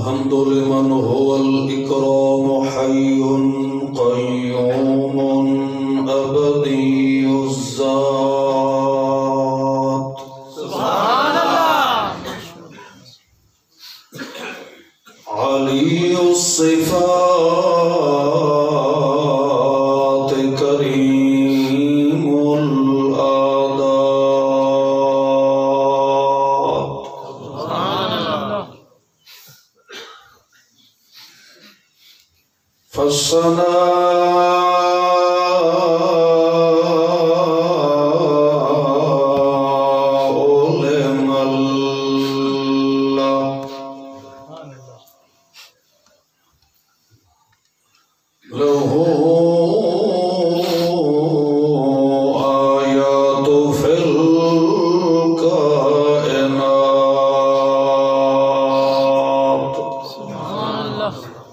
الحمد لمن هو الإكرام حي قيوم أبدي الذات سبحان اللہ علي الصفات كريم الآداب سبحان اللہ فالصلاة لمن له آيات في الكائنات سبحان اللہ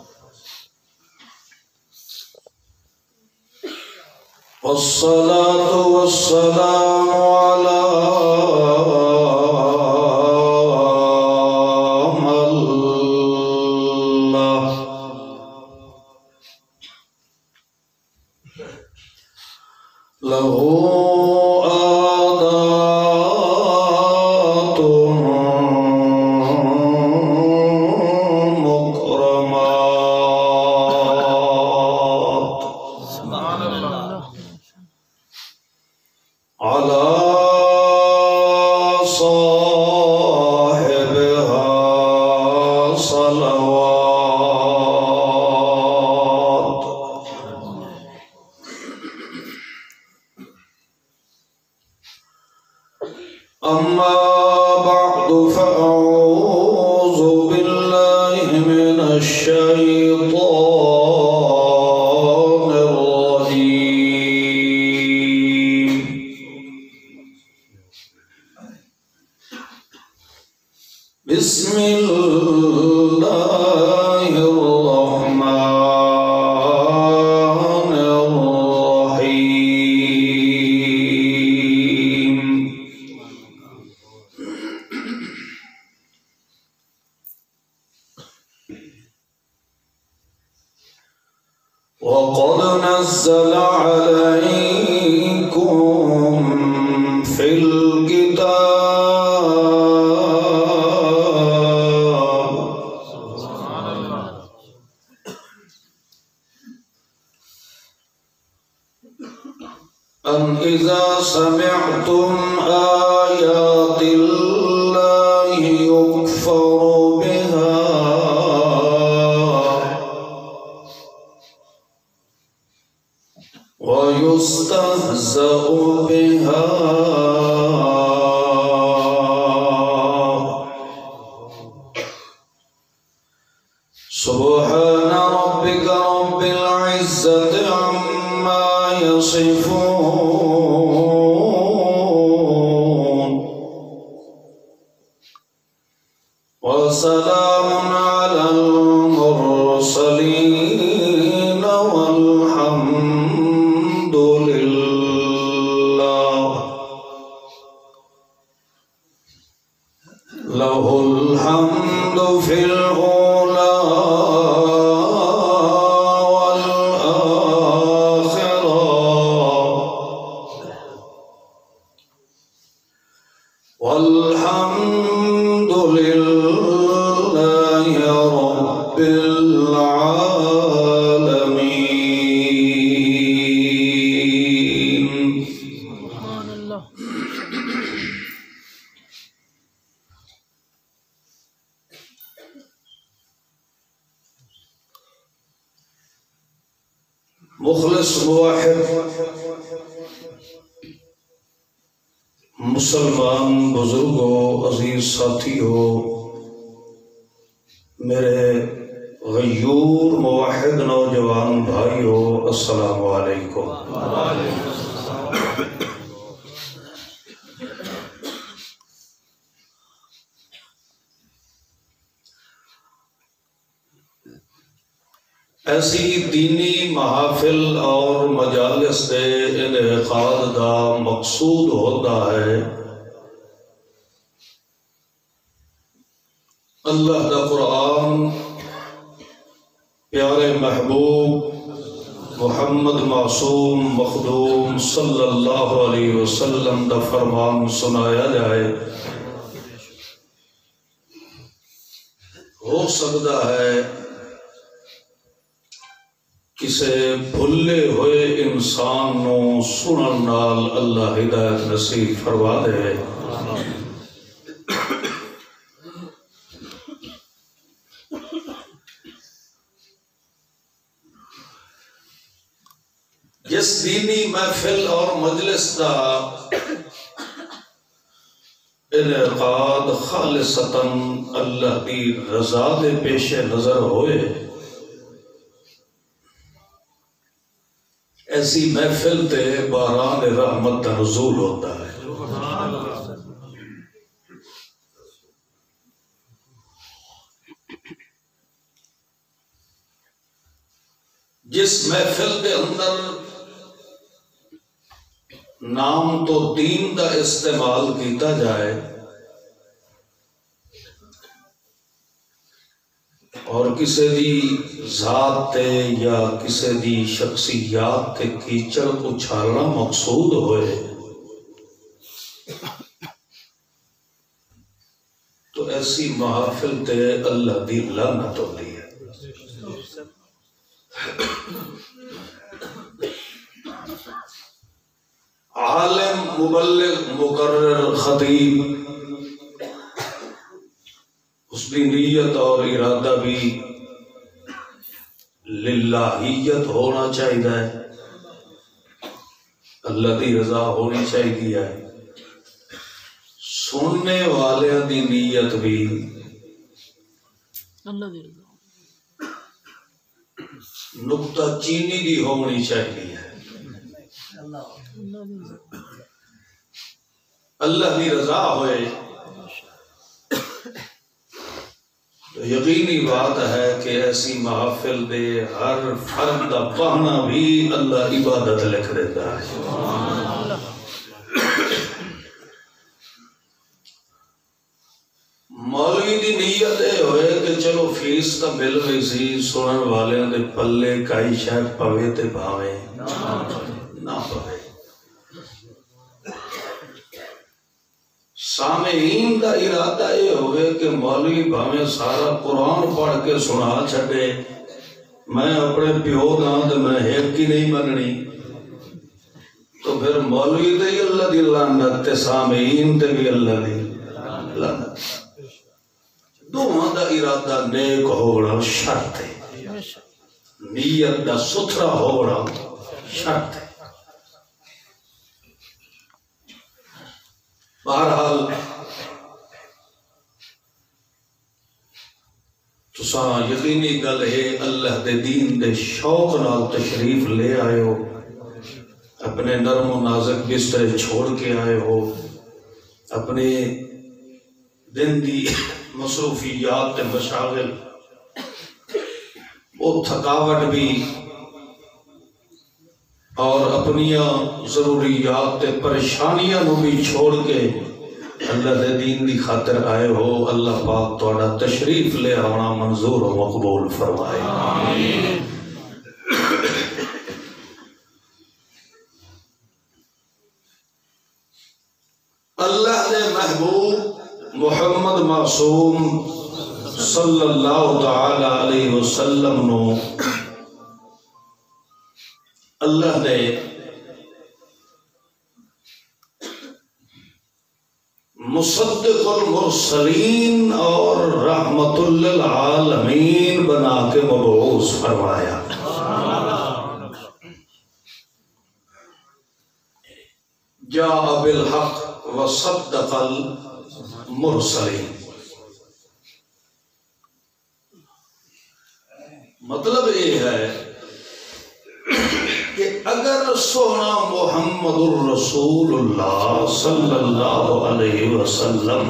والصلاة والسلام على من له آدات مكرمات سبحان اللہ على صاحبها صلوات أما بعد فأعوذ بالله من الشيطان الرجيم بسم الله الرحمن الرحيم وقد نزل عليكم في الكتاب سبحان اللہ أن إذا سمعتم آيات الله يكفر بها ويستهزأ بها سبحان ربك رب العزة عما يصفون وسلام على المرسلين والحمد لله له الحمد في الأولى والآخرة والحمد لله رب العالمين سبحان اللہ مخلص موحد مسلمان بزرگوں عزیز ساتھیوں میرے غیور موحد نوجوان بھائیوں السلام علیکم ایسی دینی محافل اور مجالس دے انعقاد دا مقصود ہوتا ہے اللہ دا قرآن پیارے محبوب محمد معصوم مخدوم صلی اللہ علیہ وسلم دا فرمان سنایا جائے۔ ہو سکتا ہے کسے بھلے ہوئے انسان نو سنن نال اللہ ہدایت نصیب فرما دے۔ جس دینی محفل اور مجلس دا انعقاد خالصتاً اللہ دی رضا دے پیش نظر ہوئے، ایسی محفل تے باران رحمت دا نزول ہوتا ہے۔ جس محفل دے اندر نام تو دین دا استعمال کیتا جائے اور کسی دی ذات تے یا کسی دی شخصیات تے کیچڑ اچھالنا مقصود ہوئے تو ایسی محافل تے اللہ دی لعنت ہوتی ہے۔ عالم مبلغ مقرر خطیب اس کی نیت اور ارادہ بھی للہیت ہونا چاہیے، اللہ کی رضا ہونی چاہیے، سننے والے دی نیت بھی نقطہ چینی دی ہونی چاہیے، اللہ کی رضا ہوئے تو یقینی بات ہے کہ ایسی محافل دے ہر فرد دا پہنا بھی اللہ عبادت لکھ دیتا ہے۔ مولوی دی نیت ہوئے کہ چلو فیس تا مل رہی سی، سنن والے دے پلے کائی شاید پوے تے بھاوے نہ پوے، سامعین دا ارادہ یہ ہوئے کہ مولوی بھاویں سارا قرآن پڑھ کے سنا چھڑے، میں اپنے پیو نہ تے میں ایک کی نہیں مننی، تو پھر مولوی تے اللہ دی لعنت تے سامعین تے بھی اللہ دی لعنت۔ دونوں دا ارادہ نیک ہونا شرط ہے، نیت دا ستھرا ہونا شرط ہے۔ بہرحال تساں یقینی گل ہے اللہ دے دین دے شوق نال تشریف لے آئے ہو، اپنے نرم و نازک بستر چھوڑ کے آئے ہو، اپنے دن دی مصروفیات تے مشاغل وہ تھکاوٹ بھی اور اپنیاں ضروریات تے پریشانیاں نو بھی چھوڑ کے اللہ دے دین دی خاطر آئے ہو، اللہ پاک توڑا تشریف لے آنا منظور و مقبول فرمائے۔ آمین۔ اللہ دے محبوب محمد معصوم صلی اللہ تعالی علیہ وسلم نو اللہ نے مصدق المرسلین اور رحمت للعالمین بنا کے مبعوث فرمایا۔ جاء بالحق وصدق المرسلین، مطلب یہ ہے کہ اگر سونا محمد الرسول اللہ صلی اللہ علیہ وسلم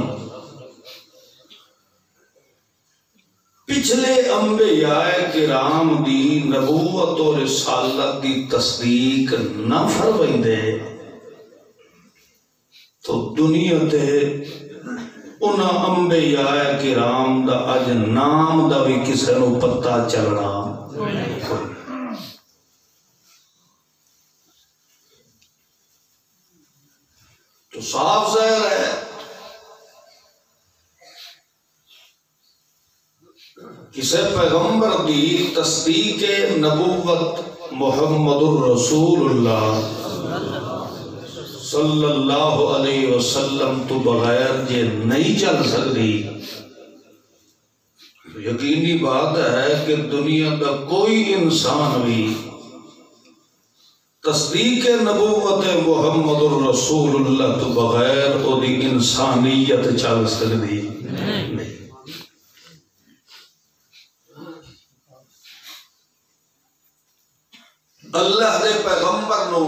پچھلے انبیاء کرام دی نبوت و رسالت دی تصدیق نہ فرمائندے تو دنیا تے انہاں انبیاء کرام دا اج نام دا بھی کسے نو پتہ چلنا تو صاف ظاہر ہے کسے پیغمبر دی تصدیق نبوت محمد الرسول اللہ صلی اللہ علیہ وسلم تو بغیر یہ نہیں چل سکتی. یقینی بات ہے کہ دنیا کا کوئی انسان بھی تصدیق نبوت محمد الرسول اللہ تو بغیر وہ انسانیت چل سکتی نہیں. اللہ دے پیغمبر نو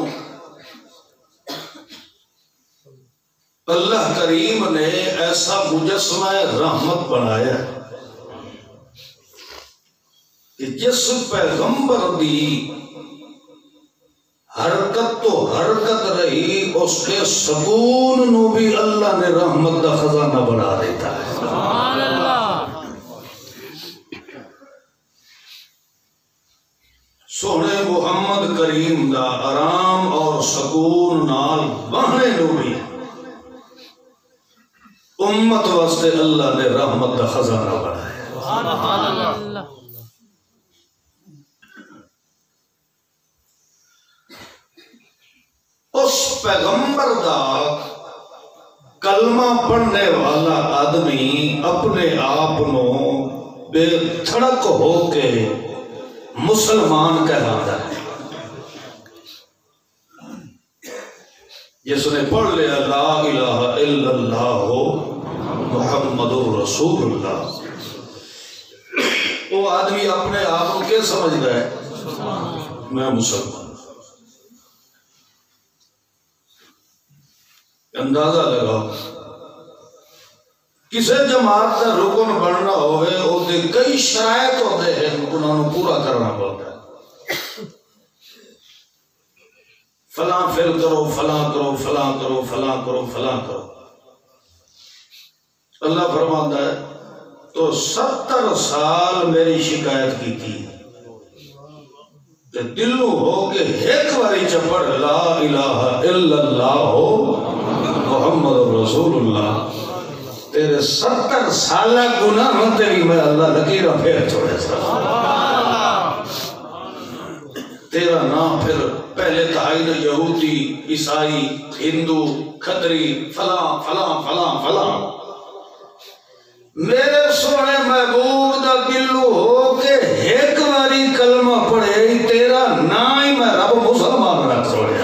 اللہ کریم نے ایسا مجسمہ رحمت بنایا کہ جس پیغمبر دی حرکت تو حرکت رہی اس کے سکون نو بھی اللہ نے رحمت دا خزانہ بنا دیتا ہے. سبحان اللہ. سونے محمد کریم دا آرام اور سکون نال بہنے نو بھی امت واسطے اللہ نے رحمت دا خزانہ بنایا. سبحان اللہ. اس پیغمبر دا کلمہ پڑھنے والا آدمی اپنے آپ نو بے تھڑک ہو کے مسلمان کہلاتا ہے. جس نے پڑھ لیا لا الہ الا اللہ محمد الرسول اللہ وہ آدمی اپنے آپ کو کیا سمجھتا ہے؟ میں مسلمان. اندازہ لگاؤ کسی جماعت کا رکن بننا ہوئے وہ کئی شرائط ہوتے ہیں انہوں نے پورا کرنا پڑتا ہے. فلاں فعل کرو فلاں کرو فلاں کرو فلاں کرو فلاں کرو. اللہ فرماتا ہے تو 70 سال میری شکایت کی تھی دلوں ہو کہ ایک باری چپڑ لا الہ الا اللہ ہو محمد رسول اللہ تیرے 70 سالہ گناہ ہوتے بھی میں اللہ لکیرہ پھیر چھوڑے سا. تیرا نام پھر پہلے تعین یہودی عیسائی ہندو کھتری فلاں فلاں فلاں فلاں میرے سونے محبوب دا دلو ہو کہ ایک باری کلمہ پڑھے تیرا نام ہی میں رب مسلمان رکھ چھوڑے.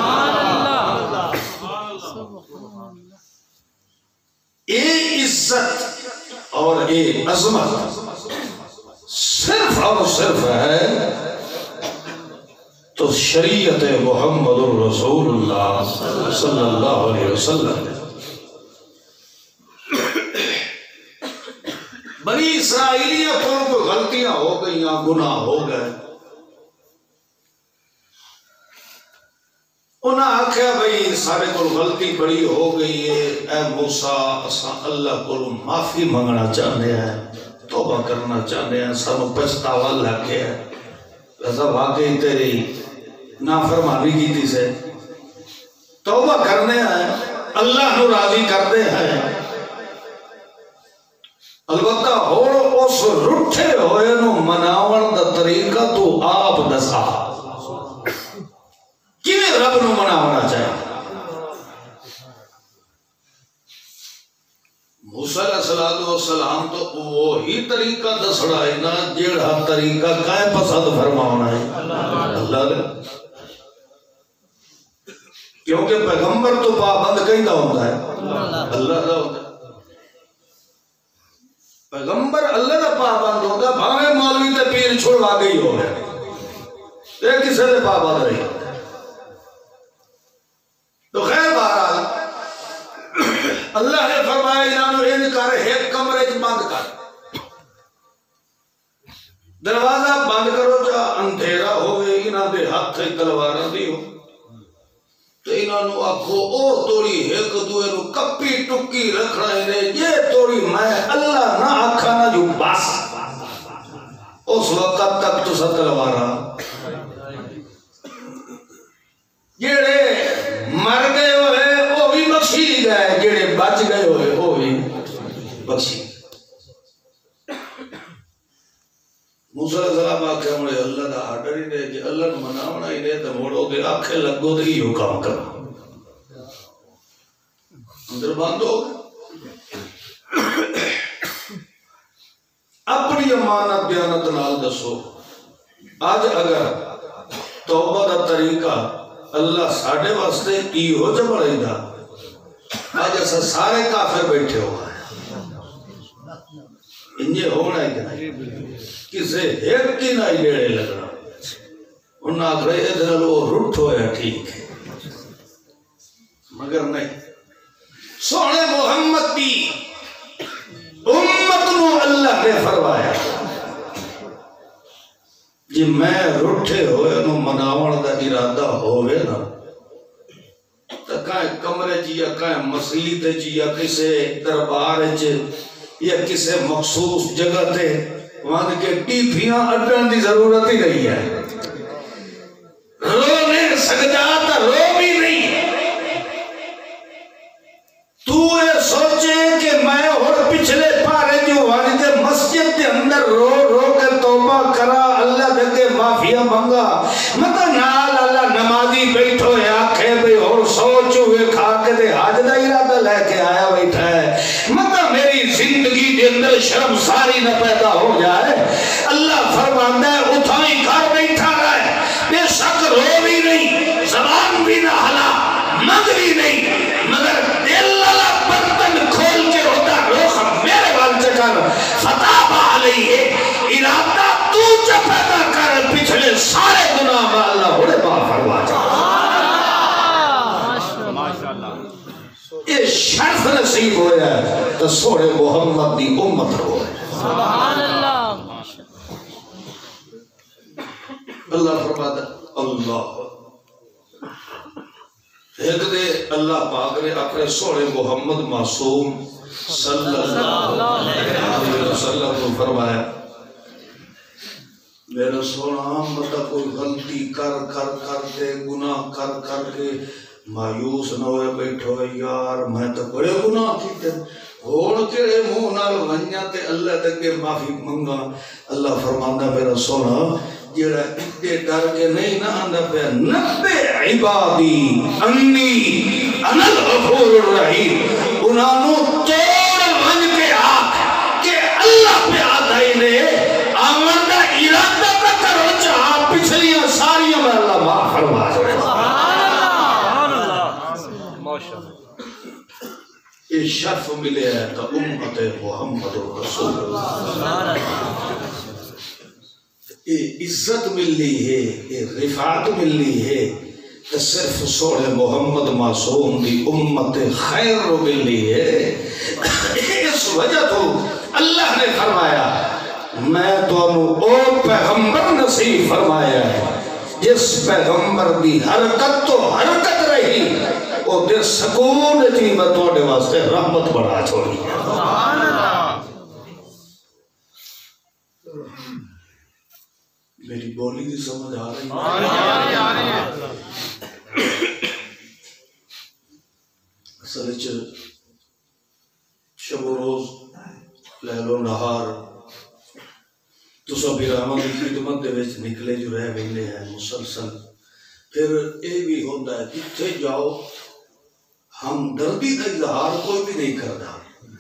اے عزت اور اے عظمت صرف اور صرف ہے تو شریعت محمد الرسول اللہ صلی اللہ علیہ وسلم. بنی اسرائیلیت کو غلطیاں ہو گئی گناہ ہو گئے انہاں آکھیا بھئی سارے کو غلطی بڑی ہو گئی ہے اے موسیٰ اساں اللہ کو معافی منگنا چاہنے ہیں توبہ کرنا چاہنے ہیں سانو پچھتاوا لگے ہے رضا واقعی تیری نافرمانی کی تھی سے توبہ کرنے ہیں اللہ نو راضی کرتے ہیں. البتہ اور اس رٹھے ہوئے نو مناون دا طریقہ تو آپ دسا کیویں رب نو مناونا چاہیے. موسیٰ علیہ السلام تو وہی طریقہ دسڑا ہے نا جیڑا طریقہ کائیں پسند فرماونا ہے اللہ نے. کیونکہ پیغمبر تو پابند کہیں دا ہوتا ہے اللہ دا ہوتا ہے. پیغمبر اللہ دا پابند ہوتا ہے بھاوے مولوی تے پیر چھوڑوا گئی ہو گیا یہ کسے دے پابند رہی تو خیر بہرحال اللہ نے فرمایا انہوں نے کر ایک کمرے بند کر دروازہ بند کرو جا اندھیرا ہوئے انہوں نے ہاتھ تلواراں دی ہو تو انہوں نے آکھو او توڑی ایک دوئے نو کپی ٹکی رکھ رہے ہیں یہ توڑی میں اللہ نہ آکھا نہ جو بس اس وقت تک تو تلوارا جڑے مر گئے ہوئے وہ بھی بخشی گئے، جڑے بچ گئے ہوئے وہ بھی بخشی۔ موسیٰ علیہ السلام آکھے مجھے اللہ دا آرڈر ہی دے جی اللہ نے مناونا ہی دے تو موڑو دے آنکھیں لگو دے ہی حکام کرنا اندر بند ہو گئے۔ اپنی امانت دیانت نال دسو آج اگر توبہ دا طریقہ اللہ ساڑھے واسطے کی ہو جا بڑھائی دا آج ایسا سارے کافر بیٹھے ہوا ہے انجھے ہونا ہے کہ نہیں کسے ایک کی نہ ڈیڑے لگنا انہوں نے آکھ رہے ادھر وہ رٹ ہویا ٹھیک ہے مگر نہیں سونے محمد دی امت نو اللہ نے فرمایا جی میں رٹھے ہوئے نو مناون دا ارادہ ہوئے نا تا کائیں کمرے جی یا کائیں مسجد جی یا کسے دربار جی یا کسے مخصوص جگہ تے وہاں کے ٹیپیاں اڈن دی ضرورت ہی نہیں ہے رونے سکتا تا رو بھی نہیں تو یہ سوچے کہ میں اور پچھلے پارے جو والد مسجد کے اندر رو رو کے توبہ کرا اللہ دے معافیا منگا مطا نال اللہ نمازی بیٹھو یا کھے بھئی اور سوچو ہوئے کھا کے دے حاج دا ارادہ لے کے آیا بیٹھا ہے مطا میری زندگی کے اندر شرم ساری نہ پیدا ہو جائے اللہ فرماندہ ہے اتھائی گھر بیٹھا رہے بے شک رو بھی نہیں زبان بھی نہ ہلا مگ بھی نہیں مگر دل اللہ برتن کھول کے ہوتا روخ میرے بال چکر فتح علیہ ارادہ تو جو پیدا کر پچھلے سارے گناہ با اللہ ہونے با فرما چاہتا یہ شرف نصیب ہویا ہے تو سوڑے محمد دی امت ہوئے سبحان اللہ اللہ فرماتا اللہ ایک دے اللہ پاک نے اپنے سوڑے محمد معصوم صلی اللہ علیہ وسلم کو فرمایا میرا سونا مطا کوئی غلطی کر کے گناہ کر کے مایوس نہ ہوئے بیٹھو یار میں تو بڑے گناہ کیتے ہوڑ کیڑے منہ نال ونجا تے اللہ دے معافی منگا اللہ فرماندا میرا سونا جڑا اتنے ڈر کے نہیں نہ آندا پہ نبے عبادی انی انا الغفور الرحیم انہوں توڑ ون کے آکھ کہ اللہ پہ آدھائی نے آمدہ ارادہ کا کرو چاہا پچھلیاں ساریاں میں اللہ معاف فرما جائے یہ شرف ملے ہے تو امت محمد رسول اللہ یہ عزت ملی ہے یہ رفعت ملی ہے کہ صرف سوڑے محمد معصوم دی امت خیر ملی ہے اس وجہ تو اللہ نے فرمایا میں تو انہوں او پیغمبر نصیب فرمایا ہے جس پیغمبر دی حرکت تو حرکت رہی وہ دے سکون تھی میں توڑے واسطے رحمت بڑھا چھوڑی میری بولی دی سمجھ آ رہی ہے اصل شب و روز لیل و نہار تو سب رحمت کی خدمت دے وچ نکلے جو رہ گئے ہیں مسلسل پھر اے بھی ہوتا ہے جتھے جاؤ ہم دردی کا اظہار کوئی بھی نہیں کرتا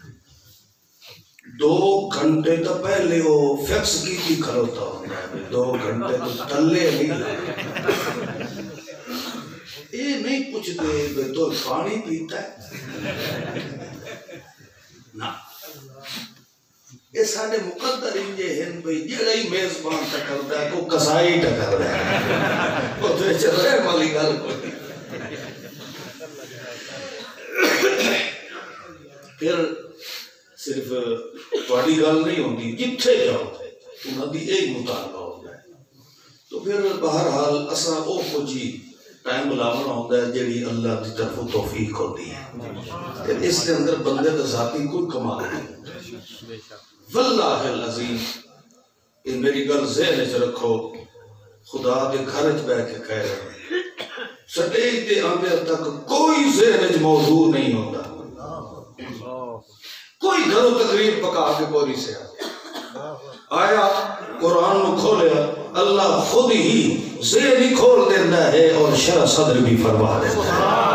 2 گھنٹے تو پہلے وہ فکس کی کھڑوتا ہوتا ہے 2 گھنٹے تو تلے نہیں لگے یہ نہیں پوچھتے کہ تو پانی پیتا ہے نا یہ سارے مقدر انجے ہیں بھئی جڑا ہی میزبان ٹکرتا ہے کو کسائی ٹکر رہا ہے وہ تو چل رہے والی گل کوئی پھر صرف تھوڑی گل نہیں ہوتی جتھے جاؤ انہوں دی ایک مطالبہ ہو جائے تو پھر بہرحال اسا او کچھ ٹائم بلاونا ہوتا ہے جڑی اللہ کی طرف توفیق ہوتی ہے پھر اس کے اندر بندے کا ذاتی کوئی کمال نہیں واللہ العظیم میری گل ذہن وچ رکھو خدا دے گھر وچ بیٹھ کے کہہ رہا سٹیج تے آندے تک کوئی ذہن وچ موضوع نہیں ہوتا کوئی گھروں تقریر پکا کے پوری سے آیا قرآن نو کھولیا اللہ خود ہی ذہن ہی کھول دیتا ہے اور شرح صدر بھی فرما دیتا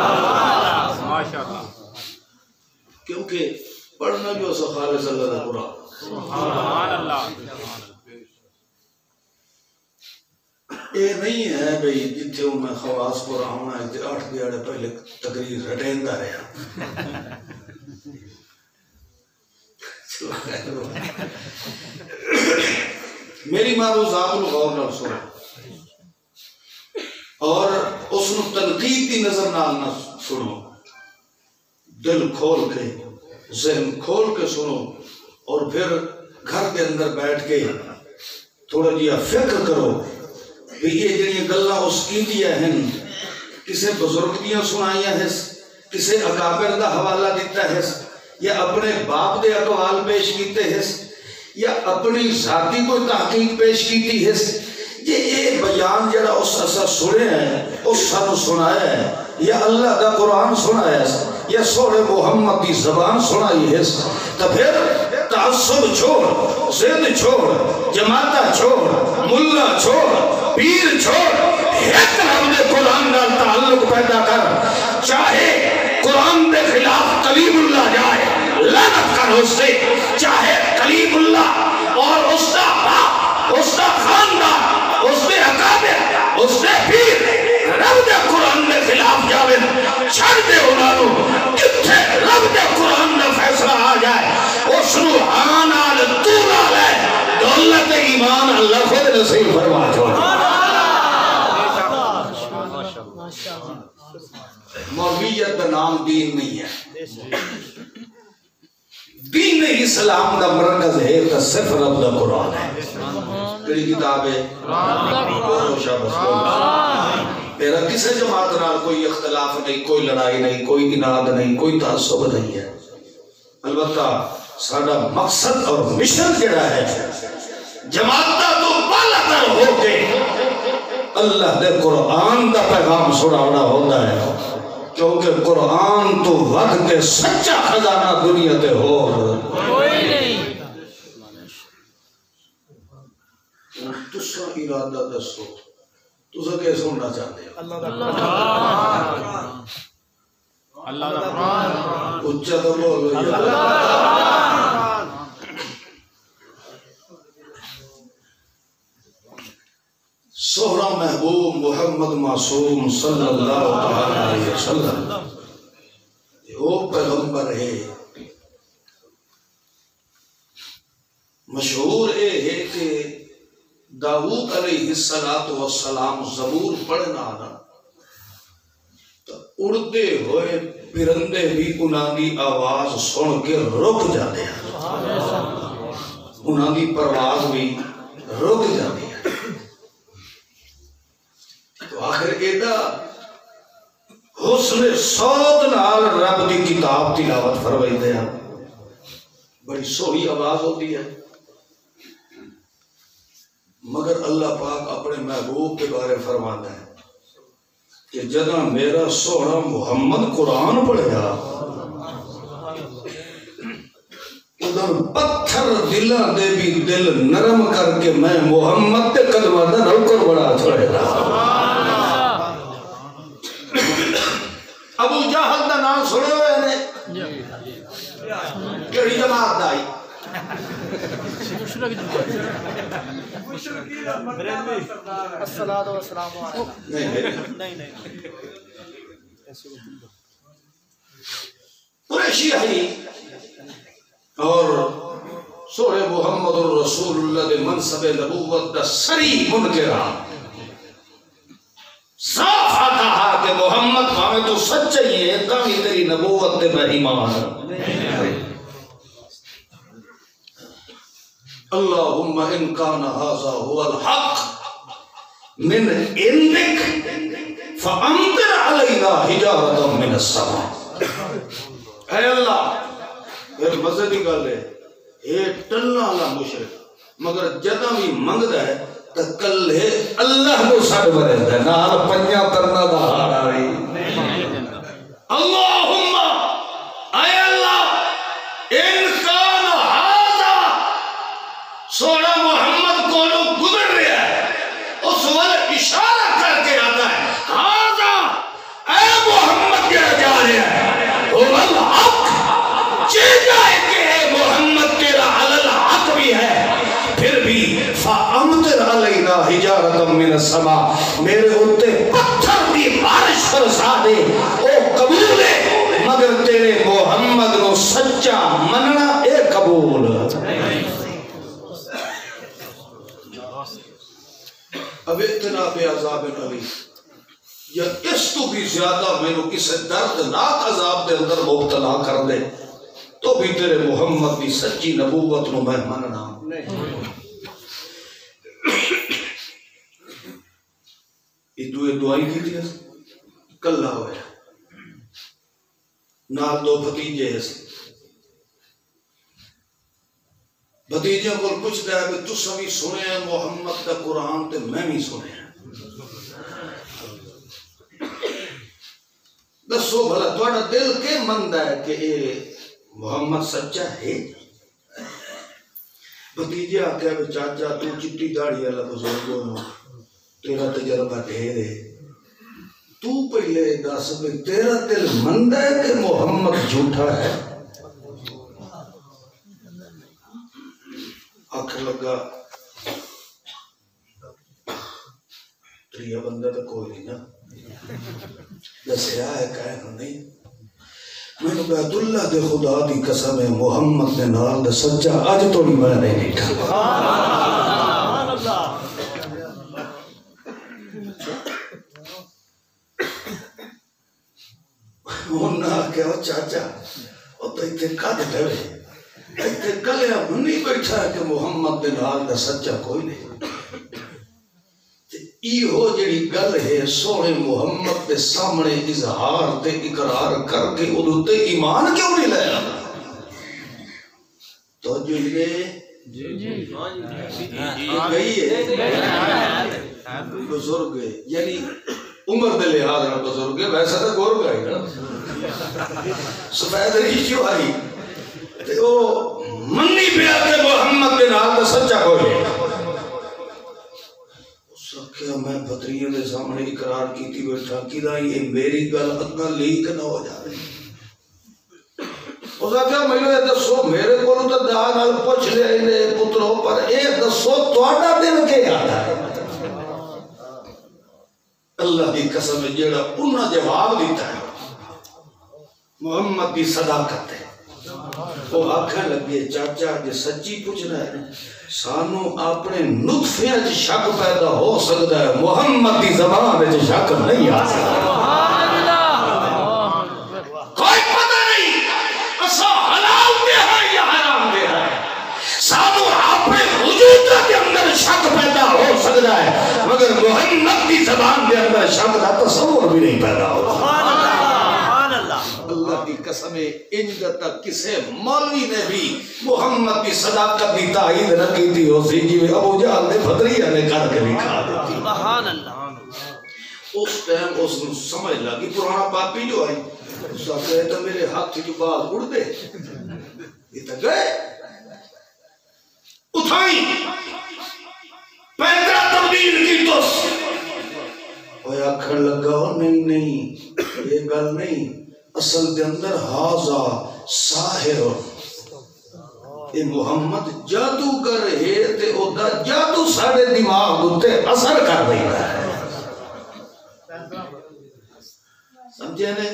ہے کیونکہ پڑھنا جو خالص اللہ کا قرآن سبحان اللہ یہ نہیں ہے بھئی جتھے ہوں میں خواص قرآن ہونا ہے 8 دیاڑے پہلے تقریر رٹیندا رہا میری معروضات کو غور نال سنو اور اس نو تنقید کی نظر نال نہ سنو دل کھول کے ذہن کھول کے سنو اور پھر گھر کے اندر بیٹھ کے تھوڑا جیا فکر کرو کہ یہ جڑی گلاں اس کیتیاں ہیں کسے بزرگ دیاں سنائیاں ہیں کسے اکابر دا حوالہ دیتا ہے یا اپنے باپ دے اقوال پیش کیتے ہیں یا اپنی ذاتی کوئی تحقیق پیش کیتی ہے یہ بیان جڑا اس اسا سنے ہیں اس سانو سنایا ہے یا اللہ دا قرآن سنایا ہے یا سوڑے محمد دی زبان سنائی ہے تو پھر تعصب چھوڑ ضد چھوڑ جماعتہ چھوڑ ملا چھوڑ پیر چھوڑ ایک رب دے قرآن نال تعلق پیدا کر چاہے قرآن دے خلاف کلیم اللہ جائے لعنت کر اس سے چاہے کلیم اللہ اور اس دا باپ اس دا خاندان اس دے اکابر اس دے پیر رب دے قرآن دے خلاف جاوے چھڑ دے انہوں کتھے رب دے قرآن دے فیصلہ آ جائے اس نو آنال طولہ لے دولت ایمان اللہ خود نصیب فرما چھوڑا مولویت دا نام دین نہیں ہے دین اسلام دا مرکز ہے تو صرف رب دا قرآن ہے کڑی کتاب ہے تیرا کسے جماعت نال کوئی اختلاف نہیں کوئی لڑائی نہیں کوئی اناد نہیں کوئی تعصب نہیں ہے البتہ ساڈا مقصد اور مشن جڑا ہے جماعتہ تو بالاتر ہو کے اللہ دے قرآن دا پیغام سنانا ہوتا ہے کیونکہ قرآن تو ود کے سچا خزانہ دنیا تے ہو کوئی نہیں تسا ارادہ دسو تسا کیا سننا چاہتے ہیں اللہ دا قرآن اچھا تو بولو سہرا محبوب محمد معصوم صلی اللہ علیہ وسلم وہ پیغمبر ہے مشہور ہے کہ داؤد علیہ السلام زبور پڑھنا آنا تو اڑتے ہوئے پرندے بھی انہاں دی آواز سن کے رک جاتے ہیں انہاں دی پرواز بھی رک جاتی ہے تو آخر ایدہ حسن صوت نال رب دی کتاب تلاوت فرمائی دے ہیں بڑی سوہی آواز ہوتی ہے مگر اللہ پاک اپنے محبوب کے بارے فرماتا ہے کہ جدہ میرا سونا محمد قرآن پڑھیا ادھر پتھر دلہ دے بھی دل نرم کر کے میں محمد تے قدمہ دے روکر بڑا چھوڑے رہا ابو جہل دا نام سنے ہوئے نے کیڑی جماعت دائی الصلاۃ والسلام علیہ قریشی ہے اور سورہ محمد الرسول اللہ دے منصب نبوت دا صریح منکرہ صاف کہا کہ محمد ہمیں تو سچائی ہے تاہی تیری نبوت دے میں ایمان اللہم ان کان ھذا هو الحق من عندک فامطر علینا حجارۃ من السماء اے اللہ پھر مزے دی گل ہے اے ٹلنا والا مشرک مگر جدہ بھی منگدا ہے تو کلے اللہ کو سڑ برے نال پنجا کرنا دا ہار آ رہی اللہم اے اللہ ان کان ہذا سونا محمد کو گزر رہا ہے اس وقت اشارہ کر کے آتا ہے ہذا اے محمد کیا جا رہا ہے وہ الحق چیزا ہے کہ اے محمد تیرا الحق بھی ہے پھر بھی فَأَمْتِرْ عَلَيْنَا حِجَارَةً مِّنَ السَّمَاءِ میرے اُتے پتھر دی بارش برسا دے او قبول ہے مگر تیرے محمد نو سچا مننا اے قبول اب اتنا بے عذاب نبی یا اس تو بھی زیادہ میں نے کسی دردناک عذاب دے اندر مبتلا کر دے تو بھی تیرے محمد کی سچی نبوت نو میں مننا یہ دعائی کی تھی کلہ ہویا نال دو بھتیجے ہیں بھتیجے کو کچھ دیا کہ تو سبھی سنے ہیں محمد کا قرآن تے میں بھی سنے ہیں دسو بھلا توڑا دل کے مند ہے کہ محمد سچا ہے بھتیجے آتے ہیں کہ چاچا تو چٹی داڑھی اللہ بزرگوں نے تیرا تجربہ ڈھیر ہے تو پہلے دس میں تیرا دل مند ہے کہ محمد جھوٹا ہے آخر لگا تریہ بندہ تو کوئی نہیں نا دسیا ہے کہنا نہیں میں نے بیت اللہ دے خدا دی قسم ہے محمد نے نال دے سچا آج تو نہیں میں نہیں دیکھا سبحان اللہ انہاں کہا چاچا وہ تو اتنے قد ڈھوے اتنے گلیا منی بیٹھا ہے کہ محمد بن نال دا سچا کوئی نہیں ایہو جڑی گل ہے سونے محمد کے سامنے اظہار تے اقرار کر کے ادھو تے ایمان کیوں نہیں لیا تو جو یہ گئی ہے بزرگ یعنی عمر دے لحاظ نہ بزرگ ہے ویسا تو گور گئی نا سفید ریشیو آئی تے وہ منی پیا کہ محمد بن نال دا سچا کوئی نہیں کہ میں بطریہ دے سامنے اقرار کیتی بیٹھا کیدا یہ میری گل اگا لیک نہ ہو جائے اس آخیا میں یہ دسو میرے کو تو دا نال پوچھ لیا انہیں پتروں پر اے دسو تواڈا دل کے آتا ہے اللہ کی قسم جیڑا انہاں جواب دیتا ہے محمد کی صداقت ہے وہ آنکھیں لگے چاچا جے سچی پوچھنا ہے سانو اپنے نطفے وچ شک پیدا ہو سکتا ہے محمد دی زبان وچ شک نہیں آ سکتا سبحان اللہ کوئی پتہ نہیں اسا حلال دے ہے یا حرام دے ہے سانو اپنے وجود کے اندر شک پیدا ہو سکتا ہے مگر محمد دی زبان دے اندر شک دا تصور بھی نہیں پیدا ہو سبحان اللہ کی قسم انجد تک کسے مولوی نے بھی محمد کی صداقت کی تائید نہ کی تھی ہو سی جی ابو جہل نے بھدریہ نے کر کے دکھا دیتی سبحان اللہ اس ٹائم اس نے سمجھ لگی پرانا پاپی جو آئی اس کا کہتا میرے ہاتھ جو بال اڑ دے یہ تک گئے اٹھائی پیدرہ تبدیل کی تو وہ آکھر لگا نہیں یہ گل نہیں اصل دے اندر حاضا ساحر اے محمد جادوگر ہے تے او دا جادو ساڑے دماغ ہوتے اثر کر رہی ہے سمجھے نے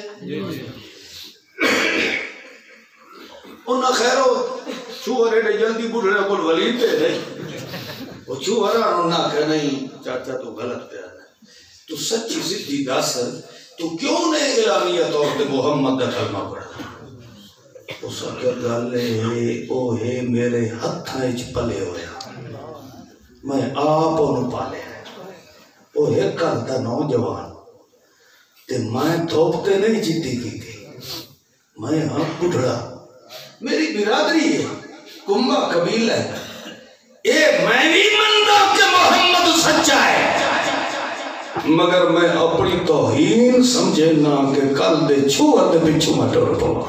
انہا خیرو چوہرے نے جلدی بڑھنے کو ولید دے نہیں وہ چوہرہ انہا کہ نہیں چاچا تو غلط پہ آنا تو سچی زدی داسر تو کیوں نے اعلانیہ طور پہ محمد کا کلمہ پڑھا اس کا گلے او ہے میرے ہتھاں وچ پلے ہویا میں آپ انہوں پالے او ہے کرتا نوجوان تے میں تھوپتے نہیں جیتی کی تھی میں ہاں بڑھڑا میری برادری ہے کنبہ قبیلہ ہے اے میں بھی مندا کہ محمد سچا ہے، مگر میں اپنی توہین سمجھے نہ کہ کل دے چھوڑ دے پچھو میں ٹور پاؤں.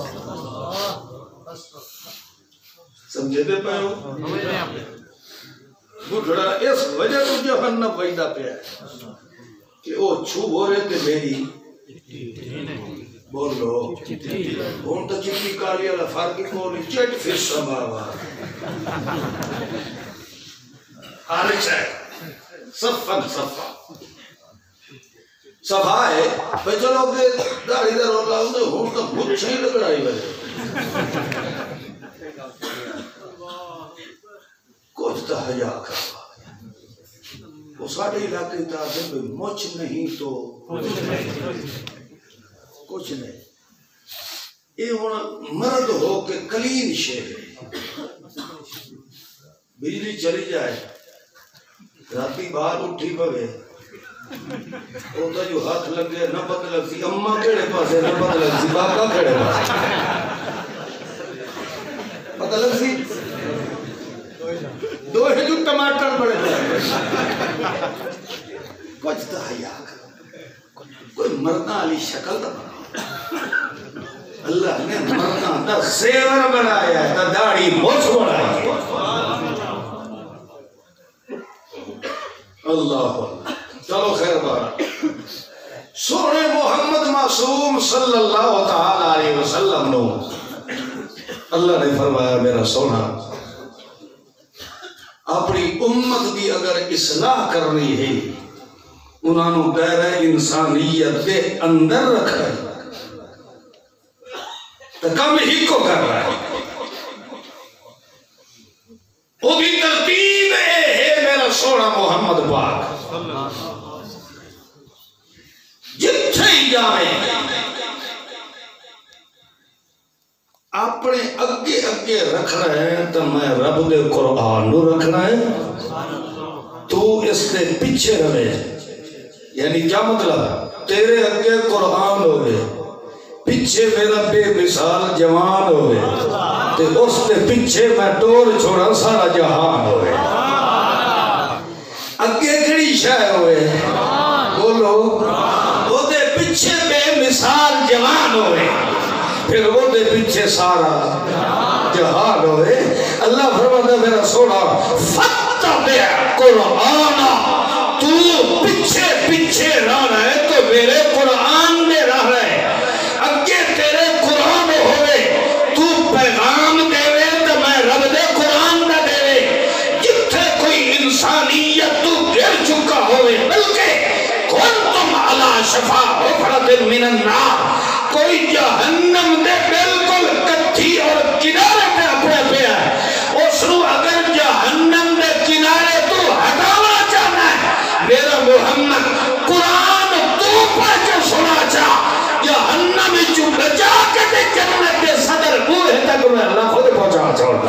سمجھے دے پہ ہو بڑھڑا اس وجہ تو جہنم ویدہ پہ ہے کہ او چھو ہو رہے تھے میری بولو ہون تو چپی کالی والا فرقی بولی چٹ پھر سماوا حارث ہے صفن صفا صفا ہے بھئی چلو کہ داڑھی در اللہ ہوں دے ہون تو مجھے ہی لگڑائی بھئی کچھ تا حیاء کروا وہ ساڑھے علاقے تا دے مجھ نہیں تو کچھ نہیں. یہ ہونا مرد ہو کہ کلین شہر بجلی چلی جائے راتی باہر اٹھی پوے ہوتا جو ہاتھ لگ گیا نہ پتہ لگ سی اممہ کھڑے پاسے نہ پتہ لگ سی باقا کھڑے پاسے پتہ لگ سی دو ہے جو ٹماٹر بڑے جائے کچھ تا حیاء کر کوئی مردہ علی شکل تا بنا اللہ نے مردہ تا زیور بنایا ہے تا داڑھی موچ بنایا ہے. اللہ چلو خیر بارا سونے محمد معصوم صلی اللہ تعالی علیہ وسلم نو اللہ نے فرمایا میرا سونا اپنی امت کی اگر اصلاح کرنی ہے انہوں دائرہ انسانیت کے اندر رکھ رہے تو کم ہی کو کر رہا ہے. وہ بھی ترتیب ہے میرا سونا محمد پاک جتھے ہی جائیں اپنے اگے اگے رکھ رہے ہیں تو میں رب دے قرآن نو رکھنا ہے تو اس کے پیچھے رہے یعنی کیا مطلب تیرے اگے قرآن ہوئے پیچھے میرا بے مثال جوان ہوئے تے اس کے پیچھے میں ٹور چھوڑا سارا جہان ہوئے. اگے کڑی شاہ ہوئے بولو وہ دے پیچھے بے مثال جوان ہوئے پھر وہ دے پیچھے سارا جہان ہوئے. اللہ فرماتا میرا سونا فتبع قرآن تو پیچھے پیچھے رہنا ہے تو میرے قرآن میں رہ رہے اگے تیرے قرآن ہوئے تو پیغام دے وے تو میں رب دے قرآن نہ دے وے جتھے کوئی انسانیت تو گر چکا ہوئے بلکہ کنتم علی شفا حفرۃ من النار کوئی جہنم دے بالکل کتھی اور کنارے پہ اپنے پہ ہے اس نو اگر جہنم دے کنارے تو ہٹانا چاہنا ہے میرا محمد قرآن تو پاچے سنا چاہ جہنم جو بچا کے دے جنت دے صدر بوئے تک میں اللہ خود پہنچا چھوڑتا.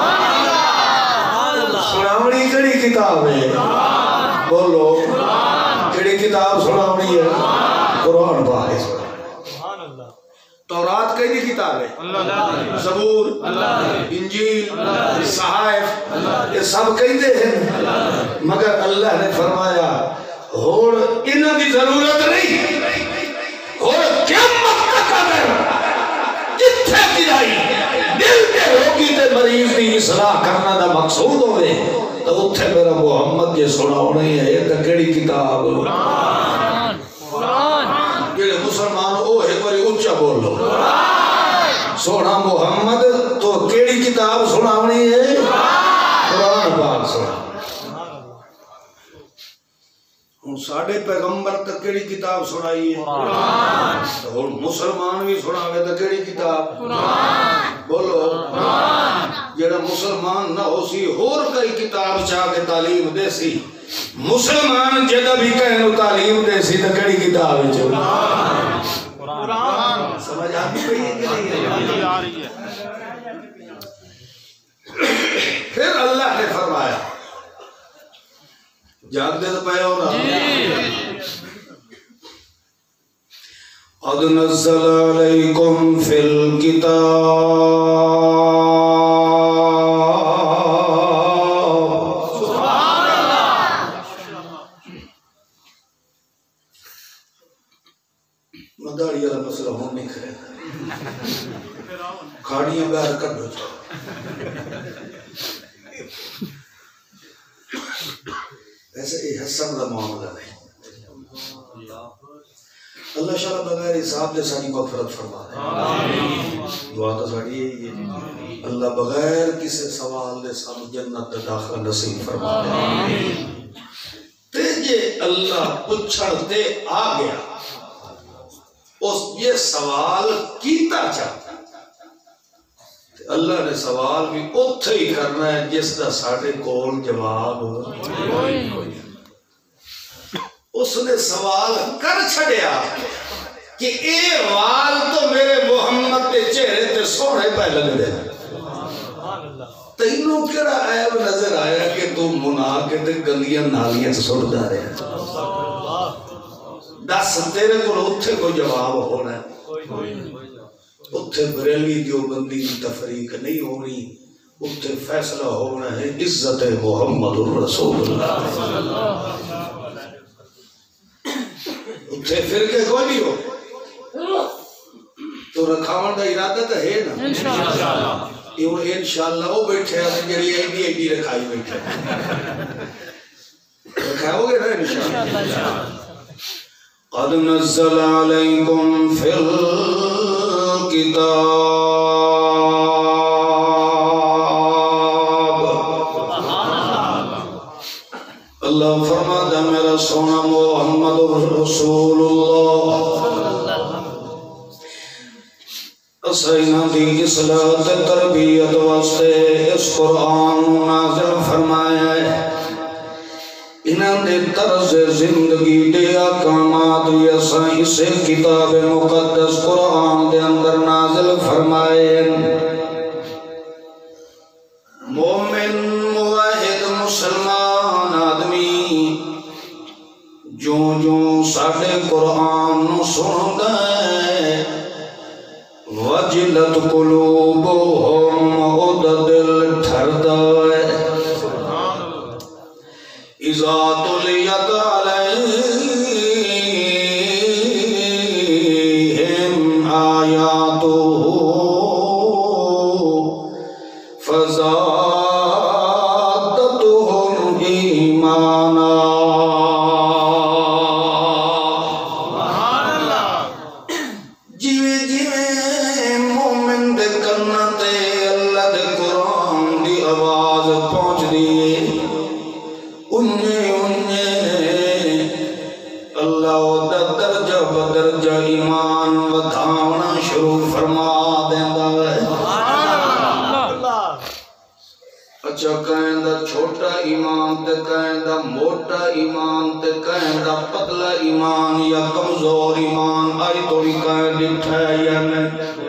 سناونی کڑی کتاب ہے بولو کڑی کتاب سناونی ہے قرآن پاک ہے. تورات کئی کتاب ہے زبور انجیل صحائف یہ سب کئی دے ہیں مگر اللہ نے فرمایا اور انہاں کی ضرورت نہیں اور قیامت تک اگر جتھے گرائی دل دے ہوگی تے مریض دی اصلاح کرنا دا مقصود ہوئے تو اتھے میرا محمد یہ سناؤ نہیں ہے یہ کڑی کتاب جڑے مسلمان او ایک باری اونچا بول لو سونا محمد تو کیڑی کتاب سناونی ہے قرآن پاک سنا. ہوں ساڑھے پیغمبر تک کیڑی کتاب سنائی ہے اور مسلمان بھی سناوے تو کیڑی کتاب بولو جڑا مسلمان نہ ہو سی اور کئی کتاب چاہ کے تعلیم دے سی مسلمان جدہ بھی کہنو تعلیم دے سی تو کڑی کتاب ہے قرآن سمجھ آتی پہی ہے کہ نہیں ہے. پھر اللہ نے فرمایا جاگ دے تو پہ ہو نا قد نزل علیکم فی الکتاب والا مسئلہ ہوں نہیں کرے کھاڑیاں باہر کڈو چاہو ایسے یہ حسن کا معاملہ نہیں اللہ شاء بغیر حساب دے ساری مغفرت فرما دے دعا تو ساری یہی ہے اللہ بغیر کسی سوال دے سانو جنت داخل نصیب فرما دے تے جے اللہ پچھڑ تے آ گیا اس یہ سوال کیتا چاہتا اللہ نے سوال بھی اتھے ہی کرنا ہے جس دا ساڑھے کول جواب اس نے سوال کر چھڑیا کہ اے وال تو میرے محمد کے چہرے تے سونے پہ لگ دے تینوں کیڑا عیب نظر آیا کہ تو منا کے تے گلیاں نالیاں سڑ جا رہے ہیں دس تیرے کو اتھے کو جواب ہونا ہے اتھے بریلوی دیوبندی کی تفریق نہیں ہونی اتھے فیصلہ ہونا ہے عزت محمد الرسول اللہ اتھے فرقے کوئی نہیں ہو تو رکھاون دا ارادہ تو ہے نا انشاءاللہ وہ بیٹھے ہیں جڑی ایڈی رکھائی بیٹھے رکھاؤ گے نا انشاءاللہ قد نزل علیکم فی الکتاب اللہ فرماتا میرا سونا محمد رسول اللہ اسینا دی اصلاح تربیت واسطے اس قرآن نازل فرمایا ہے انہاں دے طرز زندگی دے احکامات یساں اسے کتاب مقدس قرآن دے اندر نازل فرمائے مومن موحد مسلمان آدمی جو ساڑھے قرآن سندا ہے وجلت قلوبہم اودا دل ٹھردا ہے اذا تلیت علیہم آیاتہ فزادتہم ایمانا جیوے مومن دے کرنا تے اللہ دے قرآن دی آواز پہنچ دیئے اللہ دا درجہ بدرجہ ایمان ودھاونا شروع فرما دیندہ ہے اچھا کہیں دا چھوٹا ایمان تے کہیں دا موٹا ایمان تے کہیں دا پتلا ایمان یا کمزور ایمان آئی توڑی کہیں ڈٹھا ہے یا نہیں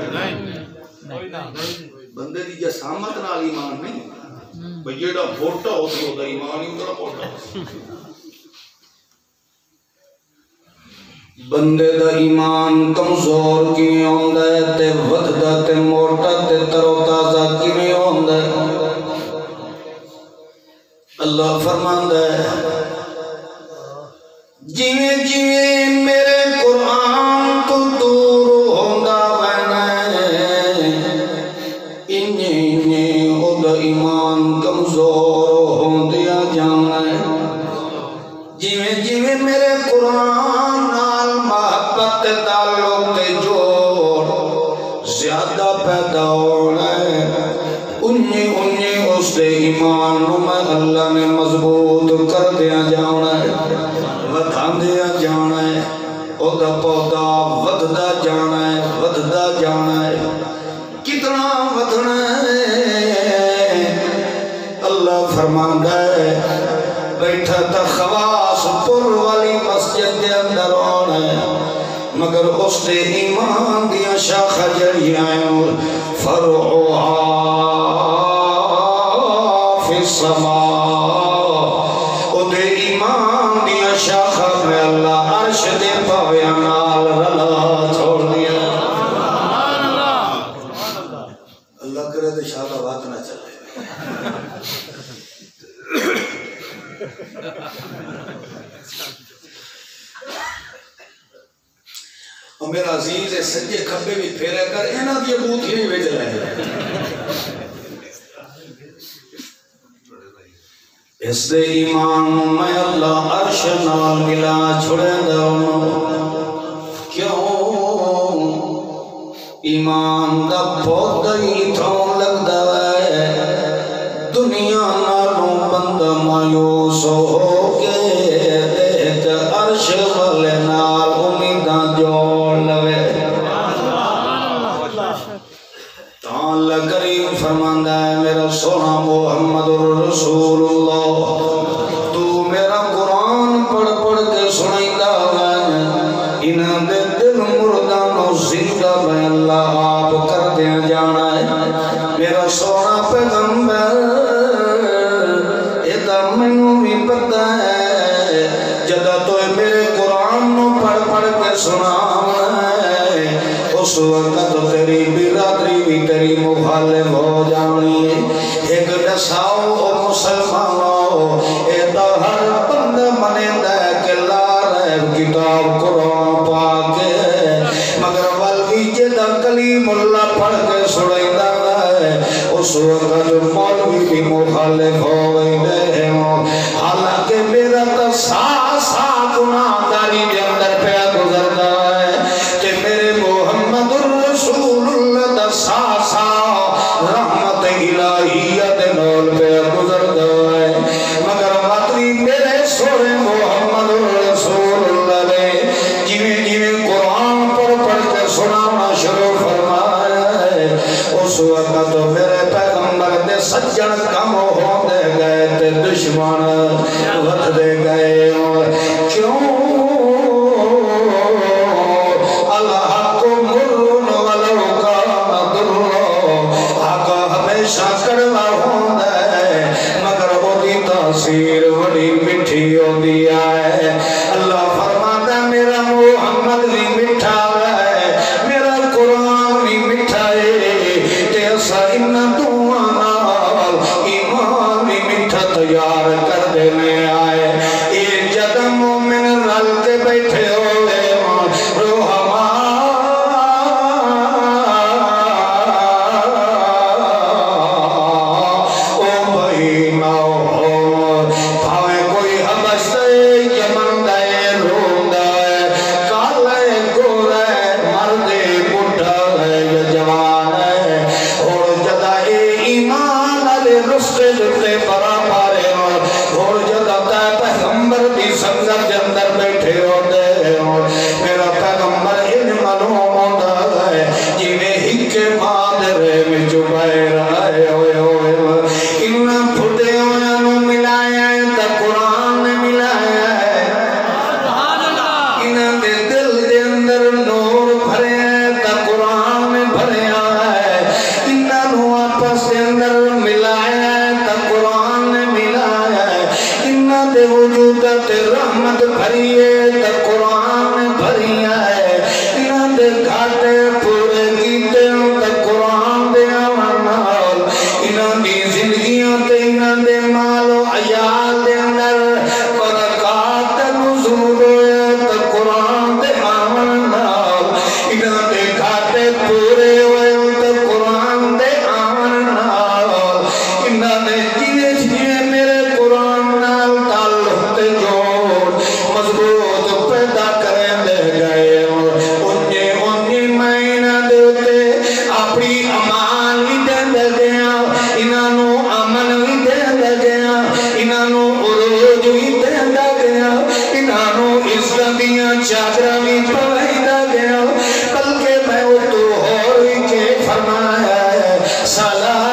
بندے دی جسامت نال ایمان نہیں بھئی جیڑا موٹا ہوتی ہوتا ایمان ہی اتنا موٹا بندے دا ایمان کمزور کی ہوندہ ہے تے ودھدا تے موٹا تے ترو تازہ کی ہوندہ ہے اللہ فرماندہ ہے جیویں جیویں میرے قرآن تو دور ہوندہ بہنا ہے انہیں اودا ایمان کمزور ہوندیا جانا ہے جیویں جیویں میرے قرآن نال محبت تعلق تے جوڑ زیادہ پیدا ہونا ہے انہیں اس دے ایمان میں اللہ نے مضبوط کر دیا جانا ہے ودھا دیا جانا ہے اودا پودا ودھدا جانا ہے ودھدا جانا ہے کتنا ودھنا ہے اللہ فرماندا ہے بیٹھا تا خواص پر والی مسجد دے اندر ہونا ہے مگر اس دے ایمان دیا شاخ جڑیاں فرعوہا فی السماء او دے ایمان دیا شاخ میں اللہ عرش دے پاویاں نال رلا چھوڑ دیا اللہ کرے دے شاخ بات نہ چلے میرا عزیز سجے کھبے بھی پھیرے کر اینا دی بوت ہی نہیں بھیج رہے اس دے ایمان میں اللہ عرش نال ملا چھڑے دونوں کیوں ایمان دا پودا ہی تھوں لگ دوائے دنیا نالوں بندہ مایوس ہو کے دیکھ عرش والے نال امیداں جوڑ لوے تعالی کریم فرماندا ہے میرا سونا محمد رسول اللہ تو میرا قرآن پڑھ پڑھ کے سنائیدا ہے انہاں دے دل مردانوں زندہ میں اللہ آپ کر دیا جانا ہے میرا سونا پیغمبر ادا مینوں بھی پتہ ہے جدا تو میرے قرآن نو پڑھ پڑھ کے سناونا ہے اس وقت تیری برادری بھی تیری مخالف ہو جانی ہے ایک دساؤ او مسلمانوں ادا ہر بندہ منیندہ ہے کہ لا ریب کتاب قرآن پاک ہے مگر والوی جدہ کلیم اللہ پڑھ کے سنائیدہ ہے اس وقت مولوی بھی مخالف ہو گئے حالانکہ میرا تو سا گناہ داری دے اندر پہ گزرتا ہے کہ میرے محمد رسول اللہ دا سا رحمت الہیہ دے نول پہ گزرتا ہے مگر ماتری میرے سورے محمد رسول اللہ نے جیویں قرآن پڑھ کے سنانا شروع فرمایا ہے اس وقت میرے پیغمبر دے سجن کم ہو دے گئے تے دشمن ود دے گئے کیوں اللہ کو مرن ولو کان درو حق ہمیشہ کڑوا ہوندا ہے مگر وہ دی تاثیر بڑی میٹھی ہوندی ہے اللہ فرماتا میرا محمد بھی میٹھا ہے میرا قرآن بھی میٹھا ہے تے اسا ان دعا نال ایمان بھی میٹھا تیار کر دینے آئے ایک جدہ مومن رل کے بیٹھے ہوئے روحما او بھائی ناؤ بھاوے کوئی حبش دے یمن دے روم دے کالے گورے مردے بڑھا ہے یا جوان ہے اور جدہ اے ایمان علی رستے جتے برا پارے اور جدہ تے پیغمبر بھی سنگر جندر بیٹھے ہوتے میرا پیغمبر ان معلوم ہوتا ہے جنہیں ہکے مادرے میں چبائے رہے ہوئے ان پھٹے ہوئے نو ملایا ہے تا قرآن نے ملایا ہے ان دے دل دے اندر نور بھرے ہیں تا قرآن نے بھرے ہے ان نو آپس دے اندر ملایا ہے تا قرآن نے ملایا ہے ان دے وجود تے رحمت بھری ہے تا قرآن نے بھری ہے ان دے گھاٹے پورے کیتے تا قرآن دے آمنال ان دی زندگیاں تے ان دے مال و عیال دے اندر برکات نزول ہوئے تا قرآن دے آمنال ان دے گھاٹے پورے ہوئے تا قرآن دے آمنال ان نے جینے جینے میرے قرآن نال تعلق تے جوڑ مضبوط پیدا کریں دے گئے انہیں مہینہ دیتے اپنی امان بھی دے گیا انہوں امن بھی دے گیا انہوں عروج بھی دے گیا انہوں عزت دیاں چادرہ بھی پڑھائی دے گیا بلکہ میں وہ تو ہوئی کے فرمایا ہے سلام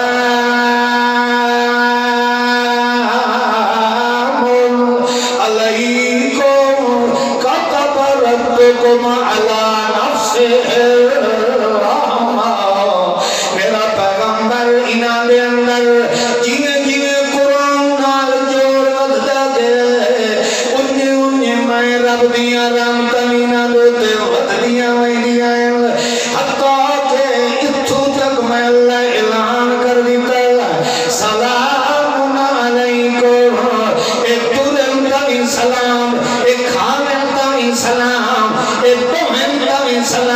علیکم کتب ربکم علی نفسہ الرحمہ میرا پیغمبر انہاں دے اندر جنہیں جنہیں قرآن نال جوڑ ودھدا گئے انہیں میں رب دیاں رحمتاں انہاں دے ودھدیاں ویندیاں حتیٰ کہ اتھوں تک میں اللہ اعلان کر دیتا سلام علیکم ایک ترم کا بھی سلام ایک خامن کا بھی سلام ایک بہن کا بھی سلام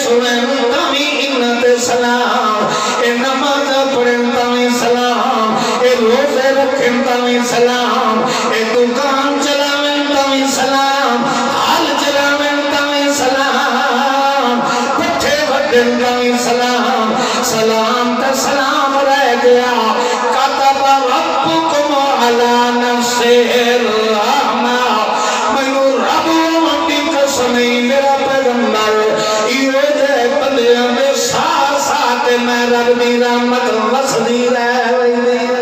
سنن تاوی انت سلام، اے نماز پڑھن تاوی سلام، اے روزے رکھن تاوی سلام، اے دکان چلاویں تاوی سلام، حال چلاویں تاوی سلام، پٹھے وڈن تاوی سلام، سلام تا سلام رہ گیا، کتب ربکم علی نفسہ الرحمہ، میں رب وڈی قسمی میرا پیغمبر یہ دے بندیاں دے ساتھ ساتھ میں رب دی رحمت وسدی رہ ویندی ہے۔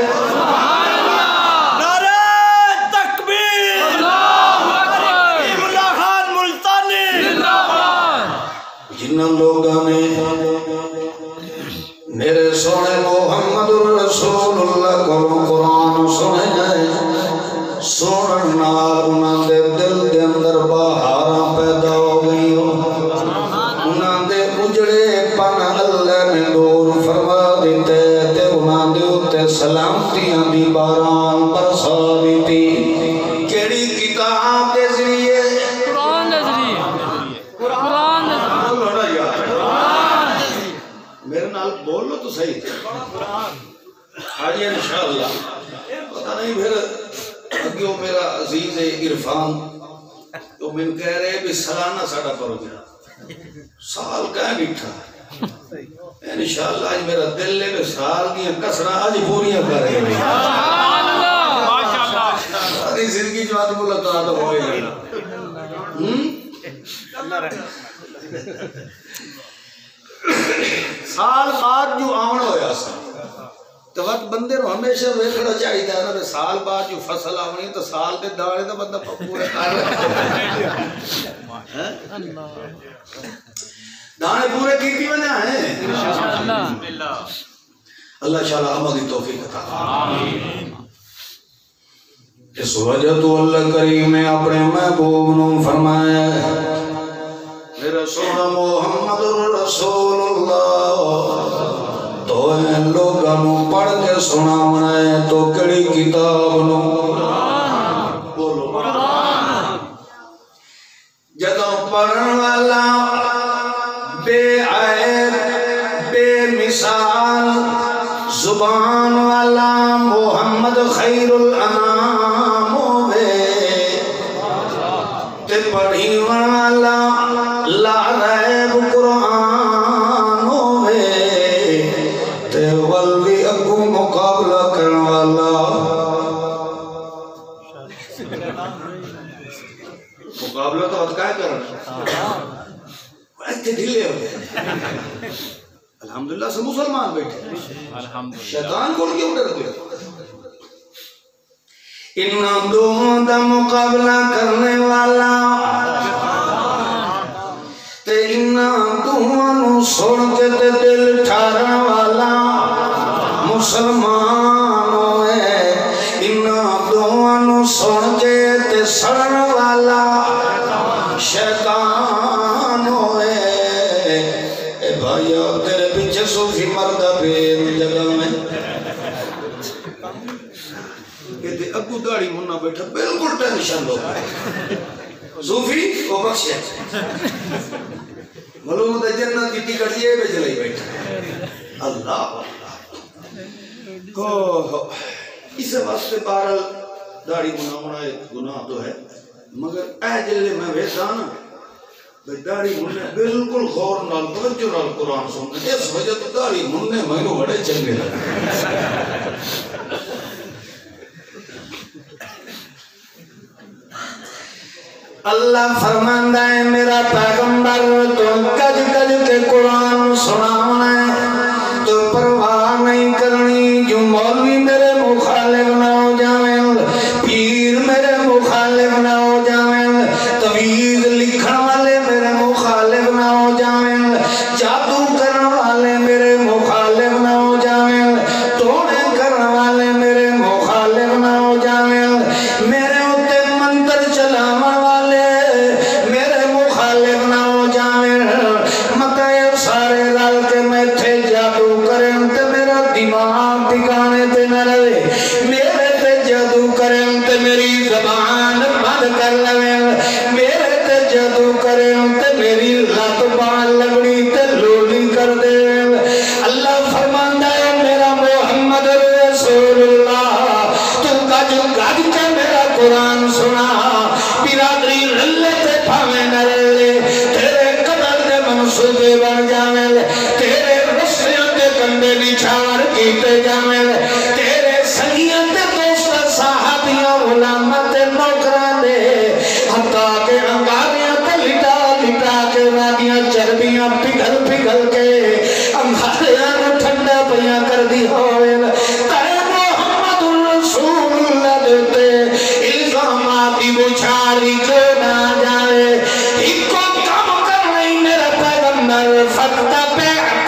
نعرہ تکبیر، اللہ خان ملتانی، جن لوگوں نے میرے سونے محمد رسول اللہ کو قرآن سنے جائے، سنن نال انہاں دے دل دے اندر بہاراں پیدا ہو گئی، انہاں دے اجڑے پن اللہ نے دور فرما دیتے تے انہاں دے اتے سلامتیاں دی باران برسا دیتی۔ کیڑی کتاب دے ذریعے؟ قرآن دے ذریعے، قرآن دے ذریعے، میرے نال بولو تو صحیح آج انشاءاللہ پتہ نہیں پھر اگیوں میرا عزیز عرفان تو من کہہ رہے بھی سالانہ ساڑا کرو گیا سال کہیں بیٹھا انشاءاللہ آج میرا دل لے میں سال کی کسرہ آج پوریاں کر رہے ہیں ساری زندگی جو آدم ملاقات ہوئے سال بعد جو آمن ہویا سا تو وقت بندے رو ہمیشہ ویکھڑا چاہی تھا نا سال بعد جو فصل آونی تو سال دے داڑے تو بندہ پورے کر رہے دانے پورے کی بنا ہے اللہ شاء اللہ عمل توفیق عطا اس وجہ تو اللہ کریم نے اپنے محبوب نو فرمایا میرا سونا محمد رسول اللہ تو ان لوگاں نو پڑھ کے سناونا ہے تو کڑی کتاب نو بولو جدوں پڑھن والا بے عیب بے مثال زبان والا محمد خیر الانام ہوئے تے پڑھی والا لا ریب قرآن ہوئے تے ولوی اگو مقابلہ کرن والا مقابلہ تو وقت کیا کرنا ایسے ڈھلے ہو گئے الحمدللہ سے مسلمان بیٹھے شیطان کو کیوں ڈرتے ان دونوں دا مقابلہ کرنے والا تے ان دونوں سن کے تے دل ٹھارن والا مسلمان ہوئے ان دونوں سن کے تے سڑن والا شیطان ہوئے اے بھائیو تیرے پیچھے صوفی مردہ پھر جگہ میں کہتے ابو داڑی منہ بیٹھا بالکل ٹینشن ہو صوفی وہ بخشے معلوم ہے جنت کی ٹکٹ یہ بھیج لئی بیٹھا اللہ اس واسطے بہرحال داڑھی منہ گناہ تو ہے مگر اے جلے میں ویسا نا داڑھی منہ بالکل غور نال توجہ نال قرآن سننے اس وجہ تو داڑھی منہ میں بڑے چنگے لگے اللہ فرماندہ ہے میرا پیغمبر تو گج گج کے قرآن سناونا ہے تو پرواہ نہیں کرنی جو مولوی میرے مخالف نہ ہو جاویں پیر میرے مخالف نہ ہو جاویں تویز لکھن والے میرے مخالف نہ ہو جاویں جادو کرن والے میرے مخالف نہ ہو جاویں ٹونے کرن والے میرے مخالف نہ ہو جاویں میرے اتے منتر چلاون والے میرے مخالف نہ ہو جاویں مکہ سارے رل کے میں تھے جادو کریں تے میرا دماغ ٹھکانے تے نہ رہے میرے تے جادو کریں تے میری زبان بند کر لویں میرے تے جادو کریں تے میری لت بان لگڑی تے کنڈے بن جاویں تیرے رسیاں تے کنڈے نچھاور کیتے جاویں تیرے سنگیاں تے دوست صحابیاں علماء تے نوکراں دے حتیٰ کہ انگاریاں تے لٹا لٹا کے راگیاں چربیاں پگھل پگھل کے انگاریاں نو ٹھنڈا پیاں کر دی ہوئے تے محمد رسول اللہ دیتے الزاماتی بچاری جو نہ جائے ایک کو کم کر نہیں میرا پیغمبر فتح پہ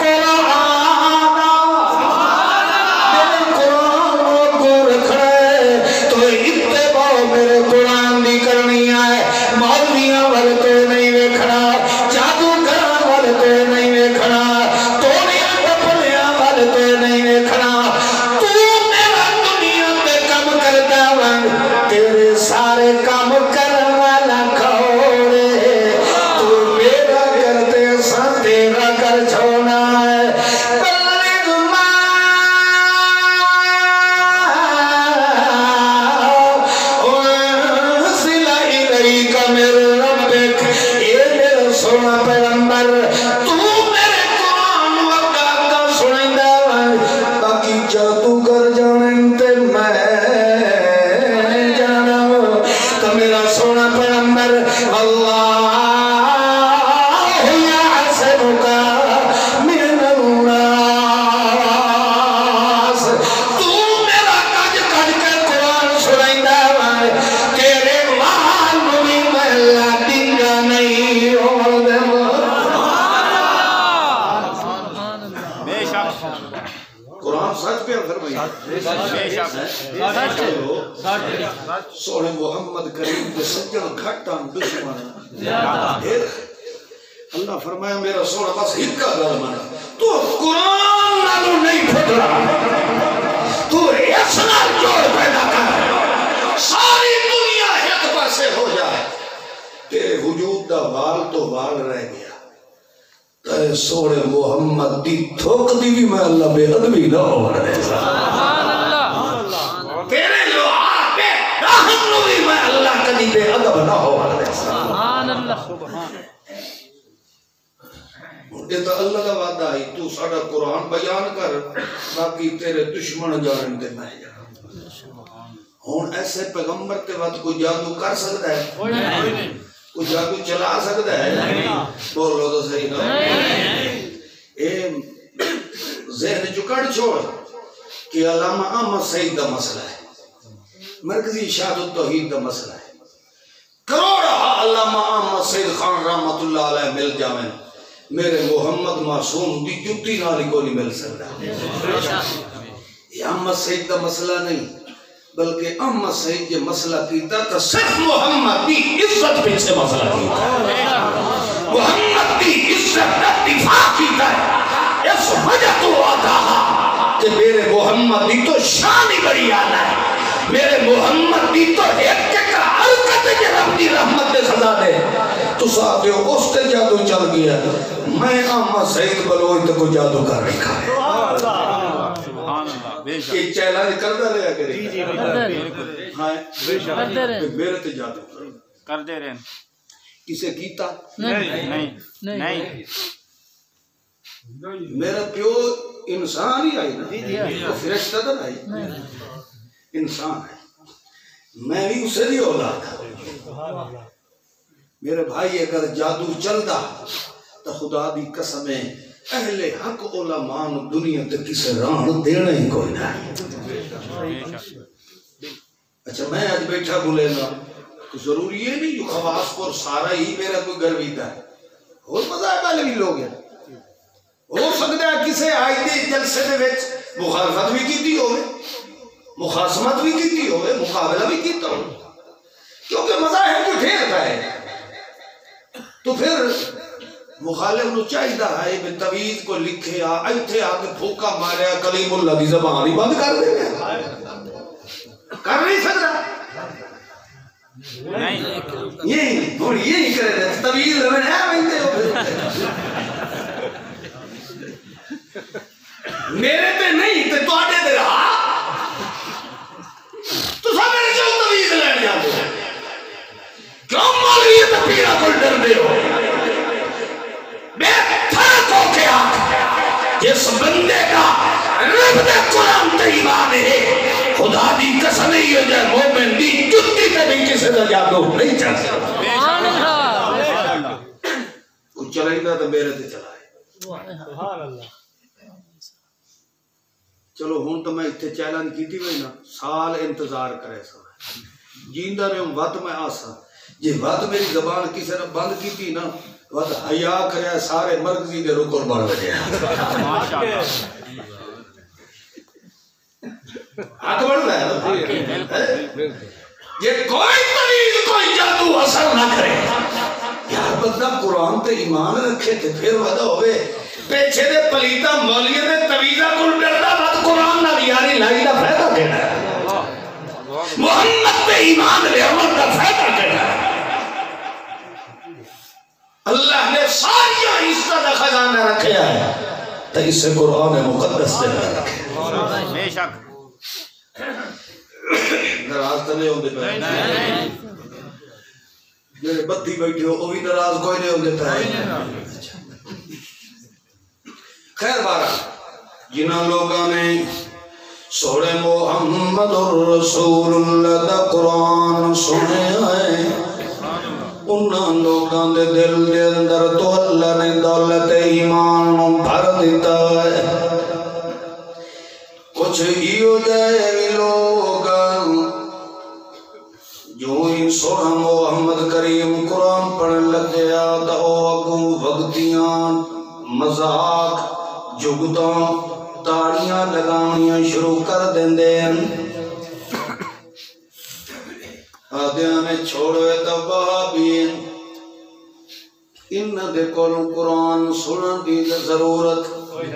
سونے محمد کریم کے سجن گھٹان دشمن اللہ فرمایا میرا سونا بس ہکا گل مانا تو قرآن نالو نہیں پھٹ رہا تو اس نال جوڑ پیدا کر ساری دنیا ایک پاسے ہو جائے تیرے وجود دا وال تو وال رہ گیا تے سونے محمد دی تھوک دی بھی میں اللہ بے ادبی نہ ہو رہے تیرے جو آپ پہ راہم نوی میں اللہ کدی بے ادب نہ ہو رہے سبحان اللہ یہ تو اللہ کا وعدہ ہے تو ساڑا قرآن بیان کر باقی تیرے دشمن جانن دے میں جانا ہون ایسے پیغمبر تے وقت کوئی جادو کر سکتا ہے کوئی جادو چلا سکتا ہے بول لو تو صحیح نہ اے ذہن چکڑ چھوڑ کہ علامہ احمد سعید دا مسئلہ ہے مرکزی شہادت توحید دا مسئلہ ہے کروڑا علامہ احمد سعید خان رحمت اللہ علیہ مل جاویں میرے محمد معصوم دی جتی نالی کو نہیں مل سکتا یہ احمد سعید دا مسئلہ نہیں بلکہ احمد سعید یہ مسئلہ کیتا تو صرف محمد دی عزت پیچھے مسئلہ کیتا محمد دی عزت کا دفاع کیتا ہے اس وجہ تو آتا کہ میرے محمد دی تو شان ہی بڑی آنا ہے میرے محمد دی تو ایک کا حرکت کے رب دی رحمت دے سزا دے تو ساتھ ہو اس تے جادو چل گیا میں احمد سعید بلوئی تے کو جادو کر رکھا ہے کہ چیلنج کرتا رہا کرے میرے تے جادو کر دے رہے کسے کیتا نہیں میرا پیو انسان ہی آئی نا فرشتہ تو آئی انسان ہے میں بھی اسے نہیں اولاد میرے بھائی اگر جادو چلتا تو خدا دی قسمیں اہل حق علماء دنیا تے کسے ران دینا ہی کوئی نہیں اچھا میں آج بیٹھا بولے گا ضروری ہے نہیں جو خواص پر سارا ہی میرا کوئی گرویدہ ہے اور مذہب والے بھی لوگ ہیں ہو سکتا ہے کسے آئی دے جلسے میں ویچ مخالفت بھی کیتی ہوئے مخاصمت بھی کیتی ہوئے مقابلہ بھی کیتا ہوئے کیونکہ مذاہب کو ڈھیر پائے تو پھر مخالف نو چاہیدہ ہے میں تویز کو لکھے ایتھے آکے پھوکا ماریا کلیم اللہ دی زبان ہی بند کر دے گا کر نہیں سکتا یہی تھوڑی یہی کرے رہے تویز میں ہے بندے ہو میرے تے نہیں تے تو آٹے دے رہا تو سب میرے جو تویز لین جاتے ہیں کیوں مولوی تے پیرا کل ڈر دے ہو بے تھا جس بندے کا رب دے قرآن تے ایمان ہے خدا دی قسم ہی ہو جائے مومن دی جتی تے بھی کسی دا جادو نہیں چل سکتا وہ چلائیں گا تو میرے تے چلائے چلو ہون تو میں اتنے چیلنج کی تھی بھئی نا سال انتظار کرے سا جیندہ نے وقت میں آسا جی وقت میری زبان کسی نے بند کی تھی نا وقت حیاء کرے سارے مرکزی دے رکر بڑھ بجے ہاتھ بڑھ رہا ہے یہ کوئی طویل کوئی جادو اثر نہ کرے یار بندہ قرآن تے ایمان رکھے تھے پھر وعدہ ہوئے پیچھے دے پلیتا مولیے دے طویزہ کل ڈردا بات قرآن نہ یاری لائی دا فائدہ دینا ہے محمد پہ ایمان لے عمر دا فائدہ دینا ہے اللہ نے ساری حصہ دا خزانہ رکھیا ہے تو اسے قرآن مقدس دینا رکھے بے شک نراز تو نہیں ہوندے پہ میرے بدھی بیٹھے ہو وہ بھی نراز کوئی نہیں ہوندے پہ خیر بارہ جنہاں لوگاں نے سوڑے محمد الرسول اللہ دا قرآن سنے آئے انہاں لوگاں دے دل دے اندر تو اللہ نے دولت ایمان بھر دیتا ہے کچھ ہی ہو جائے بھی لوگاں جو ہی سوڑا محمد کریم قرآن پڑھن لگ گیا تو اگوں وقتیاں مذاق جگتاں تاڑیاں لگاؤنیاں شروع کر دیں دیں آدھیاں نے چھوڑوے تبابین انہ دے کولوں قرآن سنن دی ضرورت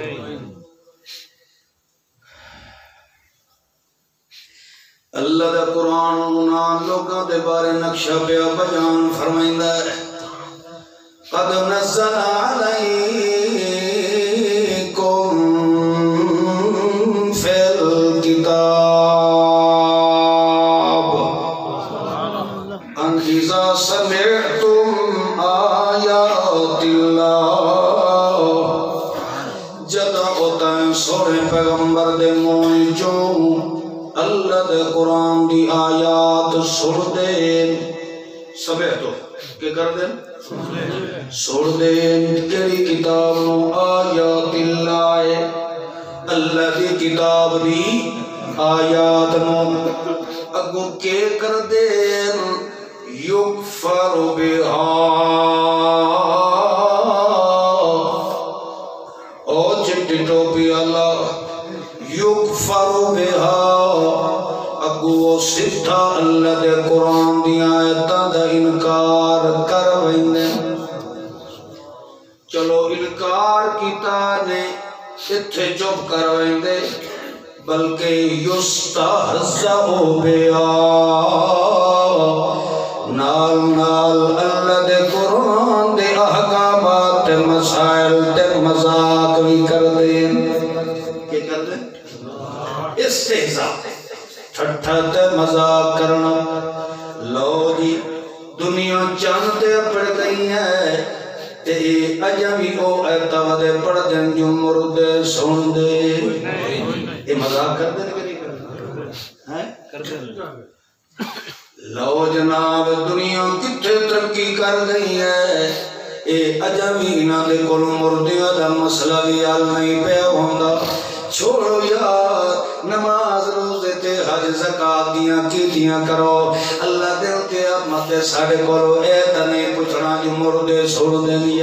اللہ دا قرآن انہاں لوگاں دے بارے نقشہ پہ بیان فرمائندہ ہے قد نزل علیکم فی الکتاب ان اذا سمعتم آیات اللہ جدا ہوتا ہے سورے پیغمبر دے موجوں اللہ دے قرآن دی آیات سن دے سمعتو کہ کر دیں سن دے کیڑی کتاب نو آیات اللہ اللہ دی کتاب دی آیات نو اگو کے کر دے یکفر بہا او چٹی ٹوپی اللہ یکفر بہا اگو صفتہ اللہ دے قرآن دی آیتاں دا انکار کر ویندے چلو انکار کیتا نے اتھے چپ کر ویندے بلکہ یستہزئ بہا نال نال اللہ دے قرآن دے احکامات تے مسائل تے مذاق بھی کر دیں کیا کر دیں استہزاء ٹھٹھا تے مذاق کرنا لو جی دنیا چاند تے پڑ گئی ہے تے اجمی او ایتا دے پڑ دیں جو مردے سن دے یہ مذاق کر دیں کہ نہیں کر دیں لو جناب دنیا کتھے ترقی کر گئی ہے اے اجمی نہ دے کول مردیاں دا مسئلہ بھی حل نہیں پیا ہوندا چھوڑو یار نماز روزے تے حج زکات دیاں کیتیاں کرو اللہ دے قیامت تے ساڈے کولو اے تے نہیں پوچھنا جو مردے چھوڑ دے دیا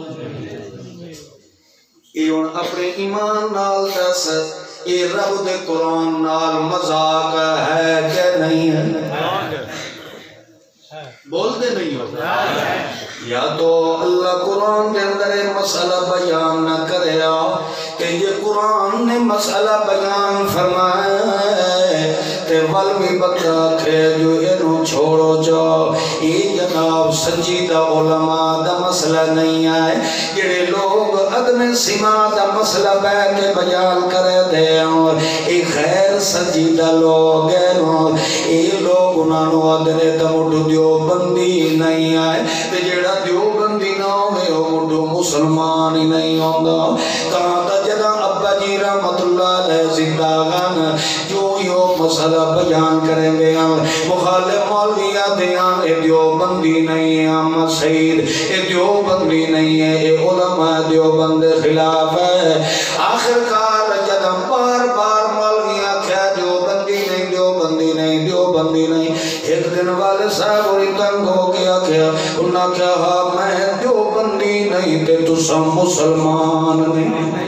اے ہن اپنے ایمان نال دس اے رب دے قرآن نال مذاق ہے کہ نہیں ہے بول دے نہیں ہو یا تو اللہ قرآن کے اندر مسئلہ بیان نہ کریا کہ یہ قرآن نے مسئلہ بیان فرمایا تے والمی بندہ کھے جو انہوں چھوڑو جاؤ یہ جناب سنجیدہ علماء دا مسئلہ نہیں آئے جڑے لوگ عدم سما دا مسئلہ بیان کے بیان کرے دے اور ایک خیر سنجیدہ لوگ یہ لوگ انہوں عدنے دا مڈو دیو بندی نہیں آئے تے جڑا دیو بندی نہ ہوئے جو مسلمان ہی نہیں ہوندہ کہاں تا جدہ ابا جی رحمت اللہ علیہ زندہ غان جو یو مسئلہ بیان کریں گے مخالف مولویہ دیان اے دیوبندی نہیں ہے احمد سعید اے دیوبندی نہیں ہے اے علماء دیوبند خلاف ہے آخر کار جدہ بار بار مولویہ کیا دیوبندی نہیں دیوبندی نہیں دیوبندی نہیں ایک دن والے صاحب اور تنگ ہو گیا کیا انہاں کیا ہاں میں دیوبندی نہیں تے تو سب مسلمان نہیں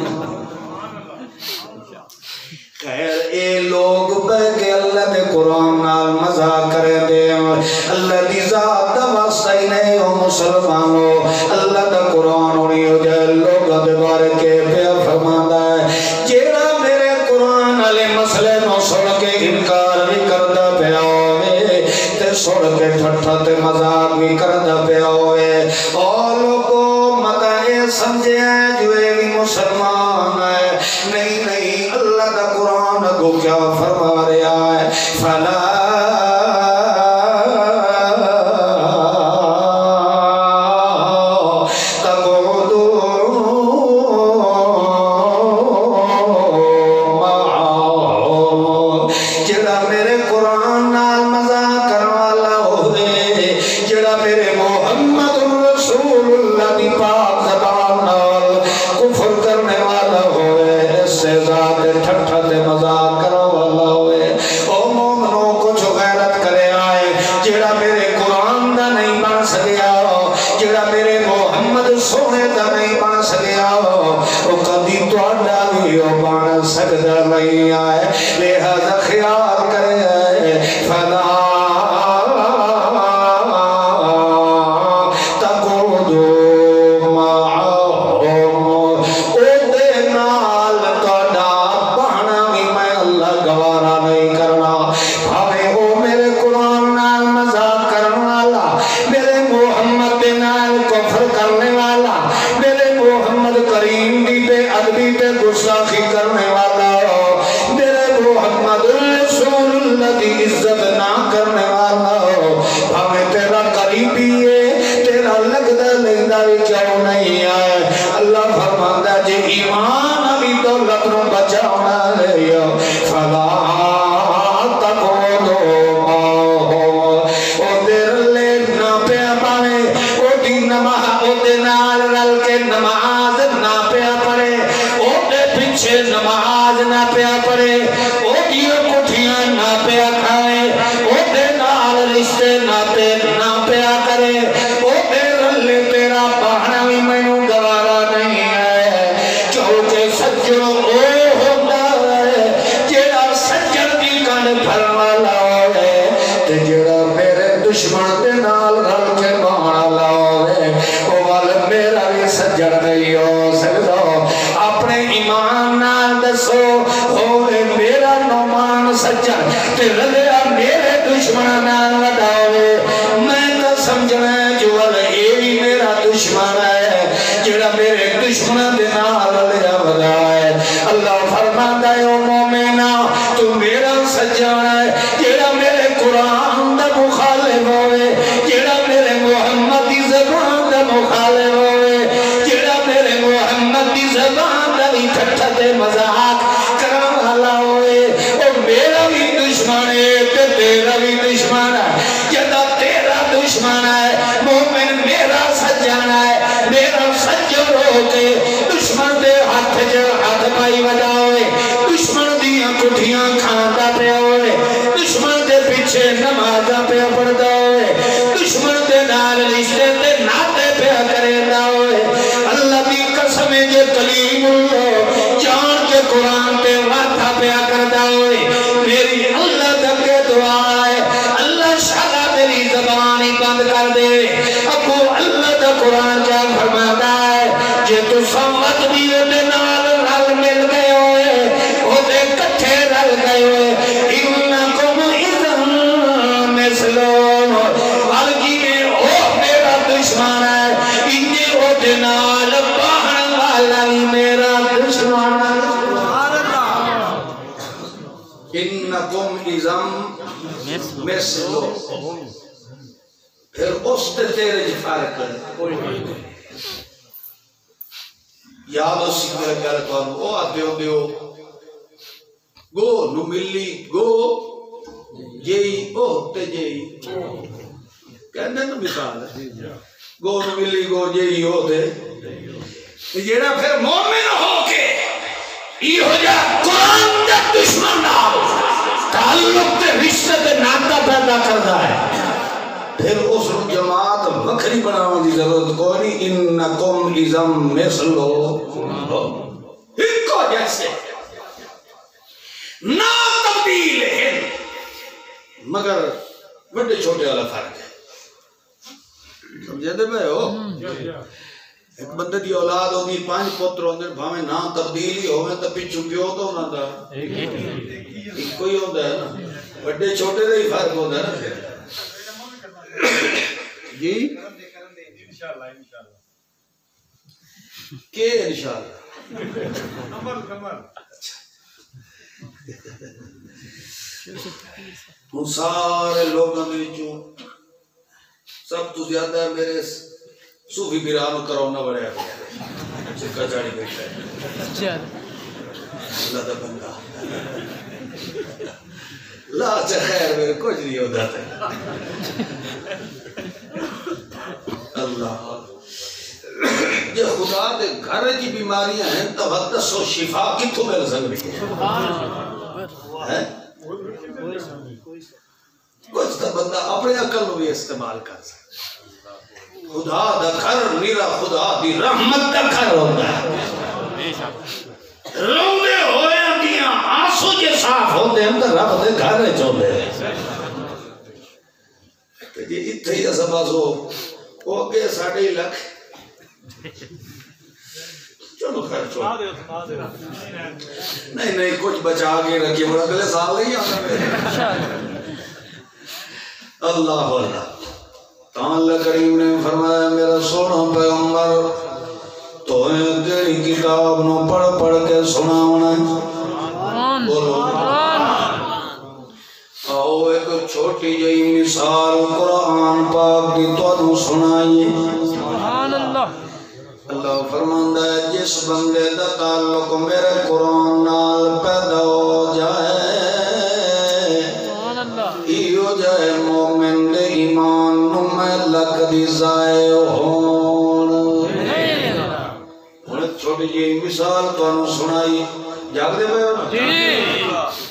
خیر اے لوگ بے کے اللہ دے قرآن نال مزاق کرے دے اللہ دی ذات دا واسطہ ہی نہیں ہو مسلمانوں اللہ دا قرآن ہونی ہو جائے لوگ دے بارے کے پیا فرماندہ ہے جیڑا میرے قرآن علی مسئلے نو سڑ کے انکار بھی کردہ پیا ہوئے تے سڑ کے ٹھٹھا تے مزاق بھی کردہ پیا ہوئے اور لوگوں مطا یہ سمجھے ہیں جو یہ بھی مسلمان ہے نہیں نہیں اللہ دا قرآن کو کیا فرما رہا ہے فلا پھر اس تے تیرے جی فرق ہے یاد اسی میرا گل تانوں او آتے ہو دیو گو نو ملی گو جئی او تے جئی کہندے نا مثال گو نو ملی گو جئی او تے جیڑا پھر مومن ہو کے یہ ہو جا قرآن دا دشمن نال تعلق تے رشتے تے ناتا پیدا کردا ہے پھر اس جماعت وکھری بناون دی ضرورت کوئی نہیں انکم اذم مثلو ایک جیسے نہ تبدیل ہے مگر بڑے چھوٹے والا فرق ہے سمجھے دے میں ہو ایک بندے دی اولاد ہوگی 5 پتر ہوندے بھاویں نہ تبدیلی ہوے تے پچھو پیو تو انہاں دا ایک کوئی ہوندا ہے نا بڑے چھوٹے دا ہی فرق ہوندا ہے نا پھر جی انشاءاللہ کہ انشاءاللہ ہوں سارے لوگوں کے وچوں سب تو زیادہ میرے صوفی پیران کرونا بڑھیا پیا چکا چاڑی بیٹھا ہے اللہ دا بندہ لا اچھا خیر میرے کچھ نہیں ہوتا تھا اللہ جو خدا دے گھر کی بیماریاں ہیں تبدس و شفا کتوں مل سکتی ہے کچھ تو بندہ اپنے عقل کو بھی استعمال کر سکتا خدا دا گھر میرا خدا دی رحمت دا گھر ہوتا ہے روندے ہوئے دیاں آنسو جے صاف ہوندے ہیں تو رب دے گھر چوندے ہیں کہ جی اتھے ہی ایسا بس ہو وہ اگے 2.5 لاکھ چلو خیر چھوڑ نہیں کچھ بچا کے رکھیے بڑا اگلے سال نہیں آتا اللہ اللہ اللہ کریم نے فرمایا میرا سونا پیغمبر تو تیری کتاب نو پڑھ کے سناونا بولو آؤ ایک چھوٹی جئی مثال قرآن پاک دی تو سنائیے سبحان اللہ اللہ فرماندا ہے جس بندے دا تعلق میرے قرآن نال پیدا ہو جائے سبحان اللہ ایو جائے مومن دے ایمان نو میں لک دی ضائع ہون چھوٹی جی مثال تو سنائی جاگ دے پہ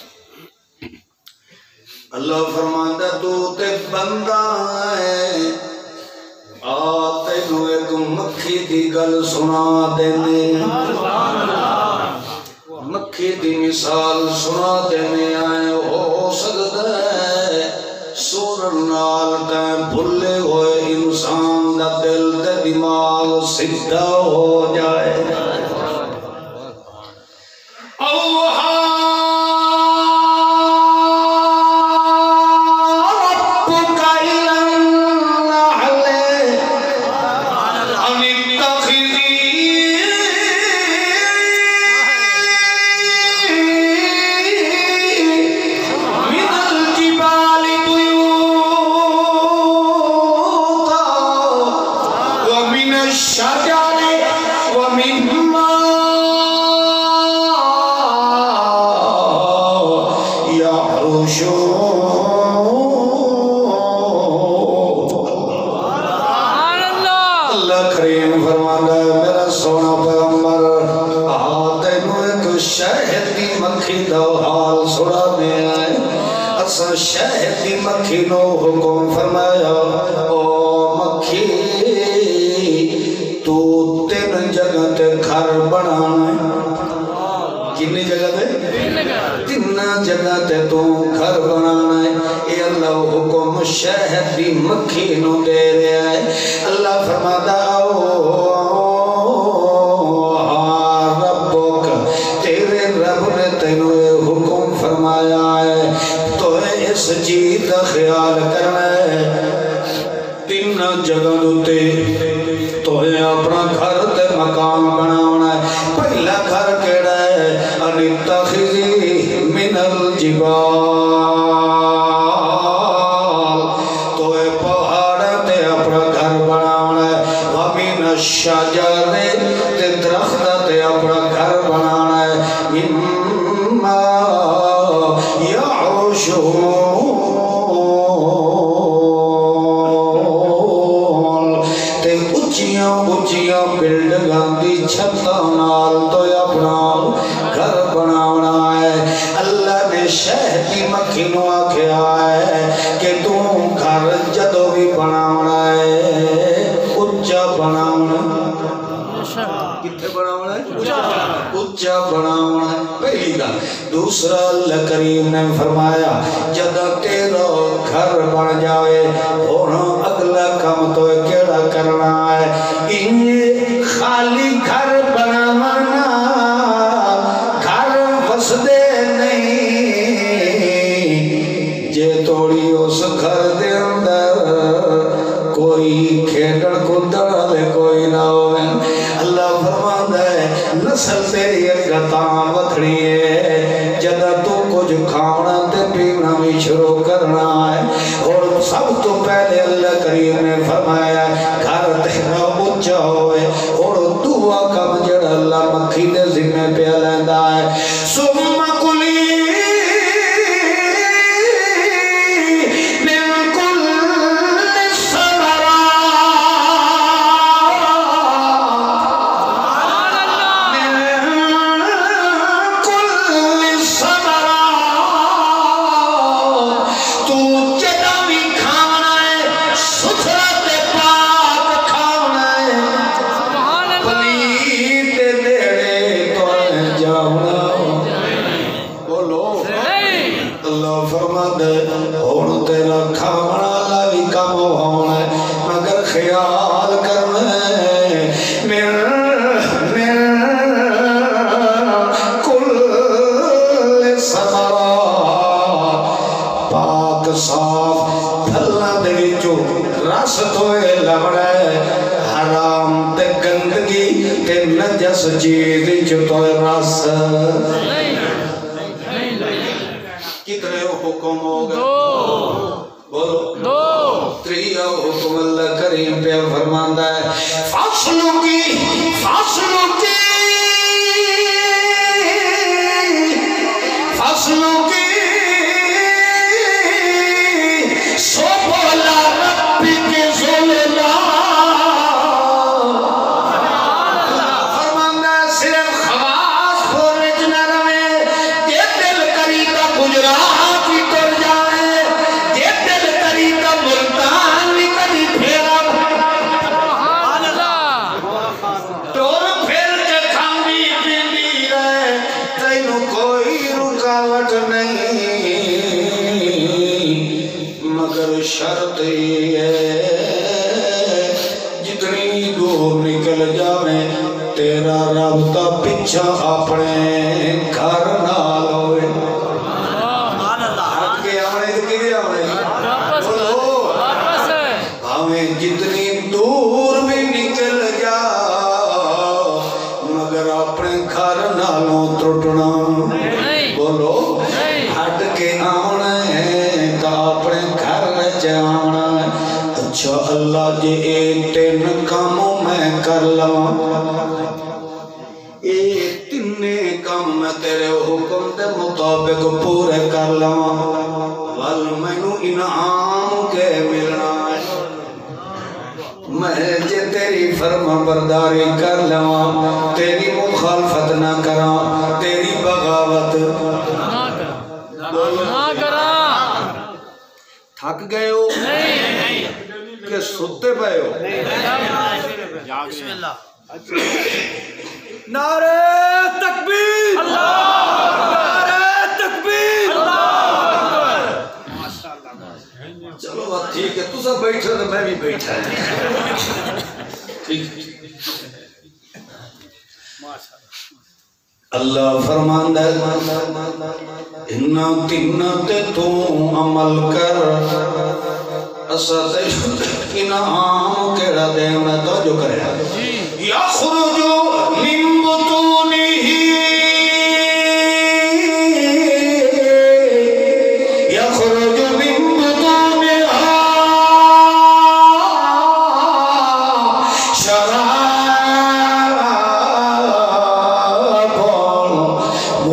اللہ فرماندا تو تے بندہ ہے آتے نو ایک مکھی دی گل سنا دینے مکھی دی مثال سنا دینے آئے ہو سکتا ہے سورن نال تائیں بھلے ہوئے انسان دا دل تے دماغ سدھا ہو جائے شہد دی مکھی نو حکم فرمایا او مکھی تو 3 جگہ تے گھر بنانا کتنی جگہ تے 3 جگہ تے تو گھر بنانا ہے اے اللہ حکم شہد دی مکھی نو دے رہا ہے اللہ فرماتا ربک تیرے رب نے تینوں حکم فرمایا ہے اس چیز کا خیال کرنا ہے 3 جگہ دوتے تو اپنا گھر تے مکان بناونا ہے پہلا گھر کیڑا ہے انتخذی من الجبال تو پہاڑ تے اپنا گھر بناونا ہے ومن الشجر تے درخت تے مما يعرشون تے اچیاں اچیاں بلڈنگاں دی چھتاں نال تو اپنا گھر بناونا ہے اللہ نے شہد کی مکھی نو آکھیا ہے کہ تو گھر جدو بھی بناونا ہے اچا بناونا کتنے بناونا ہے اچا بناونا ہے پہلی گل دوسرا اللہ کریم نے فرمایا جدو تیرا گھر بن جاوے اور اگلا کام تو کیڑا کرنا ہے خالی گھر بناونا گھر وسدے نہیں جے توڑی اس گھر دے اندر کوئی کھیڑن کودن والے کوئی نہ ہوئے اللہ فرماندا ہے نسل تیری اگتاں ودھڑی ہے جدہ تو کچھ کھانا تے پینا بھی شروع کرنا ہے اور سب تو پہلے اللہ کریم نے فرمایا گھر تیرا اونچا ہوئے اور دعا کم جڑا اللہ مکھی دے ذمہ پہ لیندا ہے ثم کلی چیز تو رس کتنے حکم ہو گئے بولو تریہ حکم اللہ کریم پہ فرماندا ہے فاصلوں کی سو بولا ربی کے ظلمہ شرط ہے جتنی دور نکل جاوے تیرا رابطہ پیچھا اپنے گھر نال ہوئے ہٹ کے آنے کدھر آنے ہمیں جتنی دور بھی نکل جا مگر اپنے گھر نالوں ترٹنا بولو ہٹ کے آنا ہے تو اپنے گھر جانا ہے اچھا اللہ جی اے تین کاموں میں کر لوں اے تینے کام میں تیرے حکم دے مطابق پورے کر لوں وال مینوں انعام کے ملنا ہے میں جے تیری فرما برداری کر لوں تیری مخالفت نہ کراں تیری بغاوت نہ کراں تھک گئے ہو کہ ستے پئے ہو بسم اللہ نعرہ تکبیر نعرہ تکبیر چلو بات ٹھیک ہے تو سب بیٹھے تو میں بھی بیٹھا ہے ٹھیک اللہ فرماندا ہے انہاں تیناں تے تو عمل کر اساں تے انعام کیڑا دینا توجہ کرے یخرج من بطونہ یخرج من بطونها شراب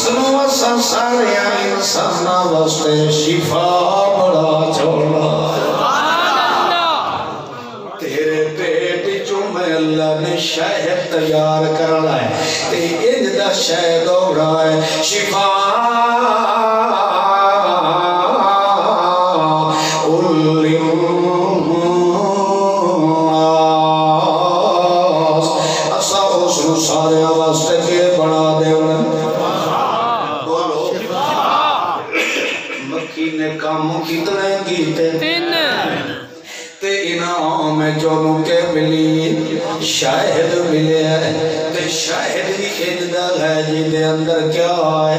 سنو اساں سارے انساناں واسطے شفا بڑا چھوڑا تیرے پیٹ چوں میں اللہ نے شہد تیار کرنا ہے تے انج دا شہد ہونا ہے شفا سارے واسطے کے بنا دے بولو مکھی نے کام کتنے کیتے تے انعام چونوں کے ملی شاہد ملے تے شاہد بھی اجدا ہے جی دے اندر کیا ہے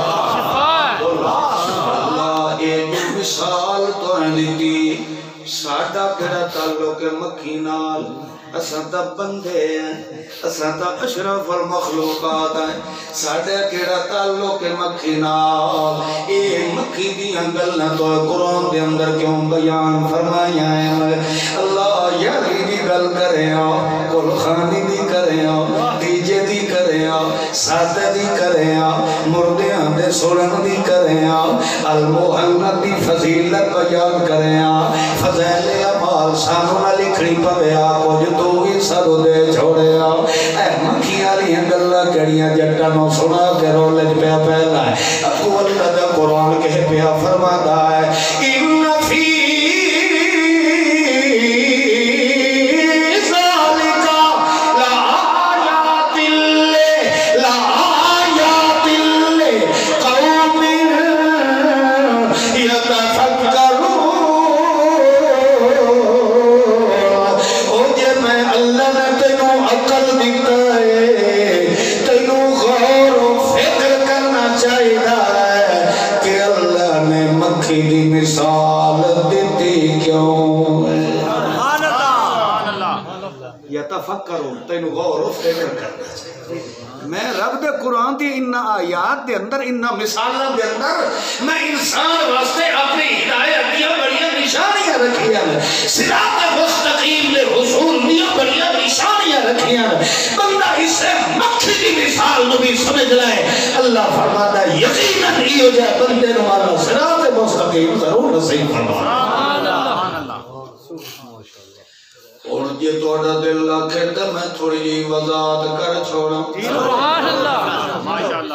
اللہ ایک مثال تو دیتی ساڈا کیڑا تعلق ہے مکھی نال اساں تا بندے ہیں اساں تا اشرف المخلوقات ہیں ساڈا کیڑا تعلق ہے مکھی نال اے مکھی دیاں گلاں تو قرآن دے اندر کیوں بیان فرمایا ہے اللہ یاری دی گل کرے کل خانی دی کرے تیجے دی کرے سادہ دی کرے مردیاں دے سنن دی کرے المحمد دی فضیلت بیان کرے فضائل اعمال سانو نہ لکھنی پوے کچھ تو ہی سارو دے چھوڑے اے مکھی والی گلاں کیڑیاں جٹاں نوں سنا کے رولے پیا پہلا ہے اگو اللہ دا قرآن کہہ پیا فرماتا ہے ان فی یتفکرون تینو غور و فکر کرنا چاہیے میں رب دے قرآن دی انہا آیات دے اندر انہا مثالہ دے اندر میں انسان واسطے اپنی ہدایت دیا بڑیاں نشانیاں رکھیاں صراط مستقیم لے حصول دیا بڑیاں نشانیاں رکھیاں بندہ اسے مکھی دی مثال نبی سمجھ لائے اللہ فرماتا ہے یقیناً ہی ہو جائے بندے نو اللہ صراط مستقیم ضرور نصیب فرماتا اور یہ توڑا دل رکھے تو میں تھوڑی جی وضاحت کر چھوڑا سبحان اللہ ماشاءاللہ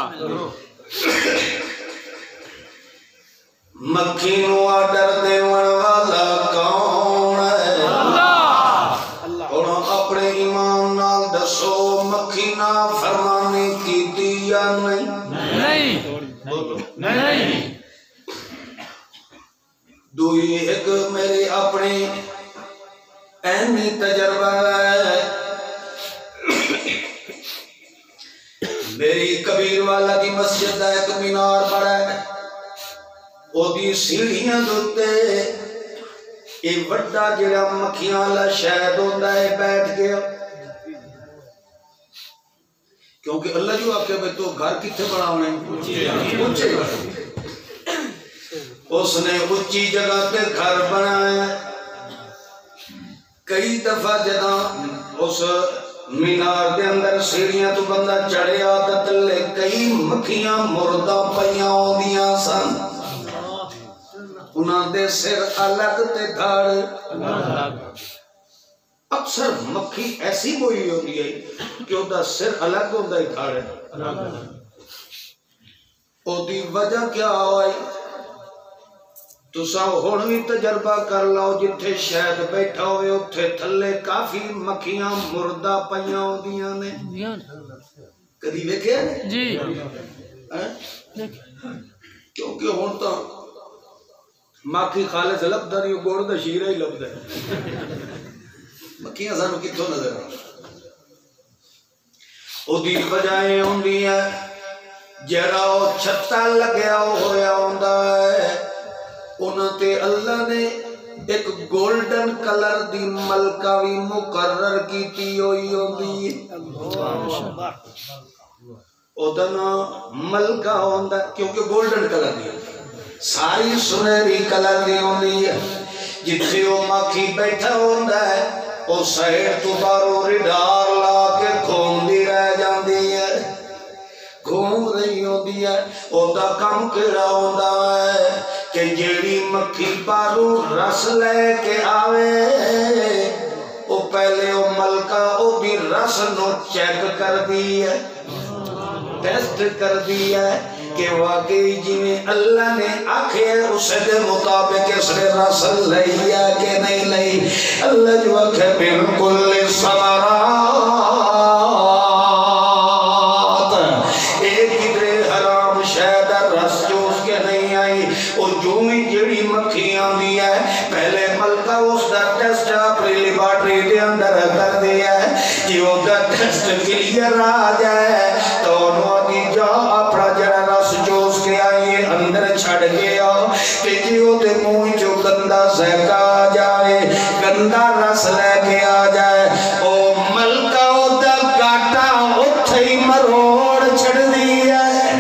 مکھی نو آڈر دیون والا کون ہے اور اپنے ایمان نال دسو مکھی نا فرمانی کیتی یا نہیں نہیں دوئی ایک میری اپنی اہمی تجربہ ہے میری کبیر والا دی مسجد ہے ایک مینار بڑا ہے وہ دی سیڑھیاں دوتے یہ وڈا جڑا مکھیاں والا شہد ہوتا ہے بیٹھ گیا کیونکہ اللہ جو آپ کے بھئی تو گھر کتنے بڑا ہونے اونچے اس نے اونچی جگہ پہ گھر بنایا کئی دفعہ جدا اس مینار دے اندر سیڑھیاں تو بندہ چڑھے آتا تلے کئی مکھیاں مردہ پیاں ہوندیاں سن انہاں دے سر الگ تے دھاڑ اکثر مکھی ایسی ہوئی ہوندی ہے کہ وہ دا سر الگ ہوندہ ہی دھاڑے او دی وجہ کیا ہوئی تو ساو ہونوی تجربہ کر لاؤ جتھے شہد بیٹھا ہوئے اتھے تھلے کافی مکھیاں مردہ پیاں ہوندیاں نے کدی دیکھے جی کیونکہ ہونتا مکھی خالص لبدا نہیں گوڑ دا شیرہ ہی لبدا ہے مکھیاں سانو کتھوں نظر آ او دی بجائے ہوندی ہے جڑا او چھتا لگیا ہویا ہوندا ہے انہاں تے اللہ نے ایک گولڈن کلر دی ملکہ بھی مقرر کیتی ہوئی ہوندی ہے او دنا ملکہ ہوندا کیونکہ گولڈن کلر دی ساری سنہری کلر دی ہوندی ہے جتھے او مکھی بیٹھا ہوندا ہے او سائر تو بارو ریڈار لا کے گھوم دی رہ جاندی ہے گھوم رہی ہوندی دیا او دا کم کیڑا ہوندا ہے کہ جیڑی مکھی پارو رس لے کے آوے او پہلے او ملکہ او دی رس نو چیک کر دی ہے ٹیسٹ کر دی ہے کہ واقعی جی میں اللہ نے آکھے اس دے مطابق اس نے رس لئی ہے کہ نہیں لئی اللہ جو آکھے بالکل ثمرات ایک ادھر حرام شہد رس جو اس کے نہیں آئی اور جو میں جڑی مکھیاں دی ہے پہلے ملکہ اس دا ٹیسٹ اپنی لیبارٹری دے اندر کر دیا ہے کہ وہ دا ٹیسٹ کلیئر آ جائے تو انہوں نے جا اپنا جڑا رس جو اس کے آئیے اندر چھڑ گیا کہ جیو دے موئی جو گندہ زہکا آ جائے گندہ رس لے کے آ جائے او ملکہ او دا گاٹا اتھے ہی مروڑ چھڑ دیا ہے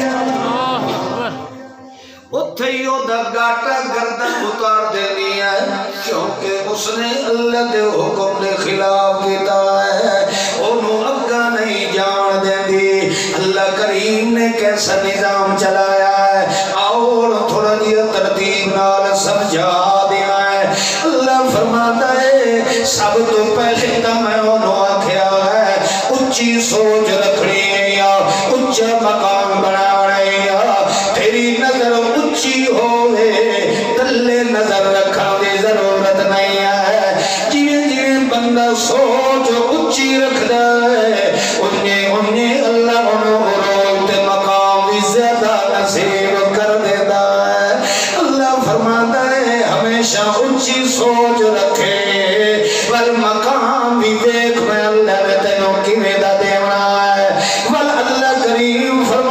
اتھے ہی او دا گاٹا گردن اتار دے دیا ہے کیونکہ اس نے اللہ دے حکم دے خلاف کیتا ہے انہوں اگا نہیں جان دیں دی اللہ کریم نے کیسا نظام چلایا ہے اور تھوڑا دیا ترتیب نال سمجھا دیا ہے اللہ فرماتا ہے سب تو پہلے تا میں انہوں آکھیا ہے اچھی سوچ رکھنی ہے یا اچھا مقام بنانے یا تیری نظر اچھی ہوئے تلے نظر رکھا دی ضرورت نہیں ہے جیویں جیویں بندہ سوچ اچھی رکھ دے انہیں اللہ انہوں غروب تے مقام بھی زیادہ نصیب کر دیتا ہے اللہ فرماتا ہے ہمیشہ اچھی سوچ رکھے والمقام بھی دیکھ میں اللہ نے تینوں کی میدہ دینا ہے والاللہ کریم فرماتا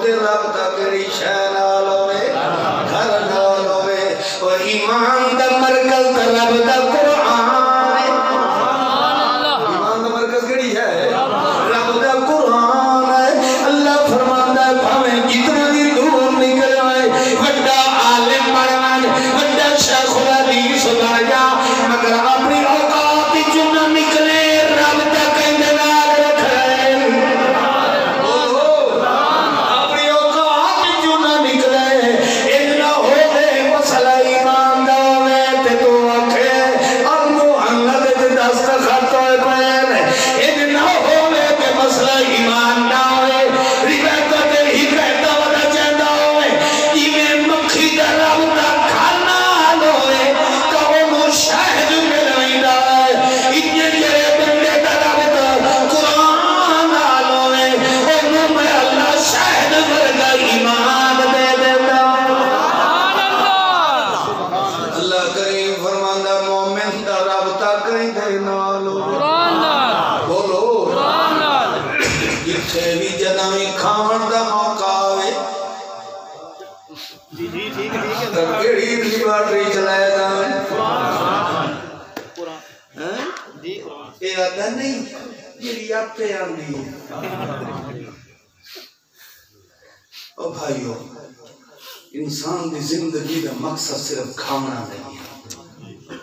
تے رب دا کیڑی شے نال ہوے گھر نال ہوے او ایمان دا مرکز تے رب دا قرآن ہے ایمان دا مرکز کیڑی ہے رب دا قرآن ہے اللہ فرماندا ہے بھاویں جتنا بھی دور نکل آئے بڑا عالم بن بڑا شیخ الحدیث بن جا مگر اپنی اوقات وچ نہ نکلے رب دا کہندے نال رکھے اپنی اوقات وچ نہ نکلے ایں نہ ہوے مسئلہ ایمان دا ہوے تے تو آکھے اب محمد دے دستخط ہوئے پے ایں نہ ہوے کہ مسئلہ ایمان دا ہوے روایت تے ہی کہتا ودا چندا ہوے جویں مکھی دا رب دا کھانا ہوے تو او شاہد ملویندا ہے اتنے جڑے بندے دا رب دا قرآن نال ہوے اونوں میں اللہ شاہد ورگا ایمان دے دیندا اللہ کریم فرماندا مومن دا رابطہ کریندے نال بولو جتھے بھی جداں وی کھاون دا موقع آوے تب کیڑی لیبارٹری چلائے جان یہ آتا نہیں جیڑی آپ پہ آندی او بھائیو انسان دی زندگی دا مقصد صرف کھانا نہیں ہے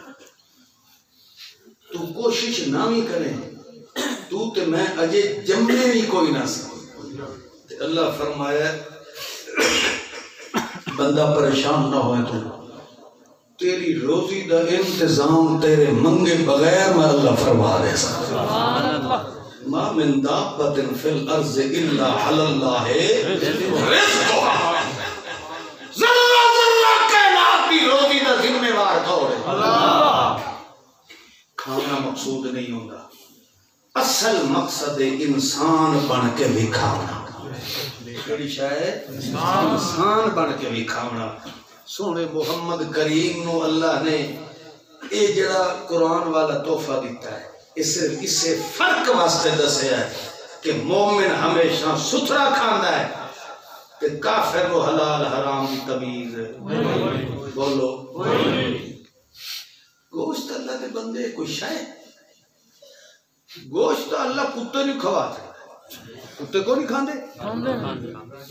تو کوشش نہ بھی کریں تو تے میں اجے جمنے بھی کوئی نہ سکتے اللہ فرمایا بندہ پریشان نہ ہوئے تو تیری روزی دا انتظام تیرے منگے بغیر میں اللہ فرما دے سکتا ما من دابت فی الارض الا علی اللہ رزقها ذرہ ذرہ کائنات کی روزی دا ذمہ وار کون ہے کھانا مقصود نہیں ہوتا اصل مقصد انسان بن کے بھی کھانا کیڑی شاید انسان بن کے بھی کھانا سونے محمد کریم نو اللہ نے اے جڑا قرآن والا تحفہ دیتا ہے اس سے فرق واسطے دسے ہے کہ مومن ہمیشہ ستھرا کھانا ہے کہ کافر و حلال حرام کی تمیز بولو گوشت اللہ کے بندے کوئی شاید گوشت اللہ کتے نہیں کھواتا کتے کو نہیں کھاندے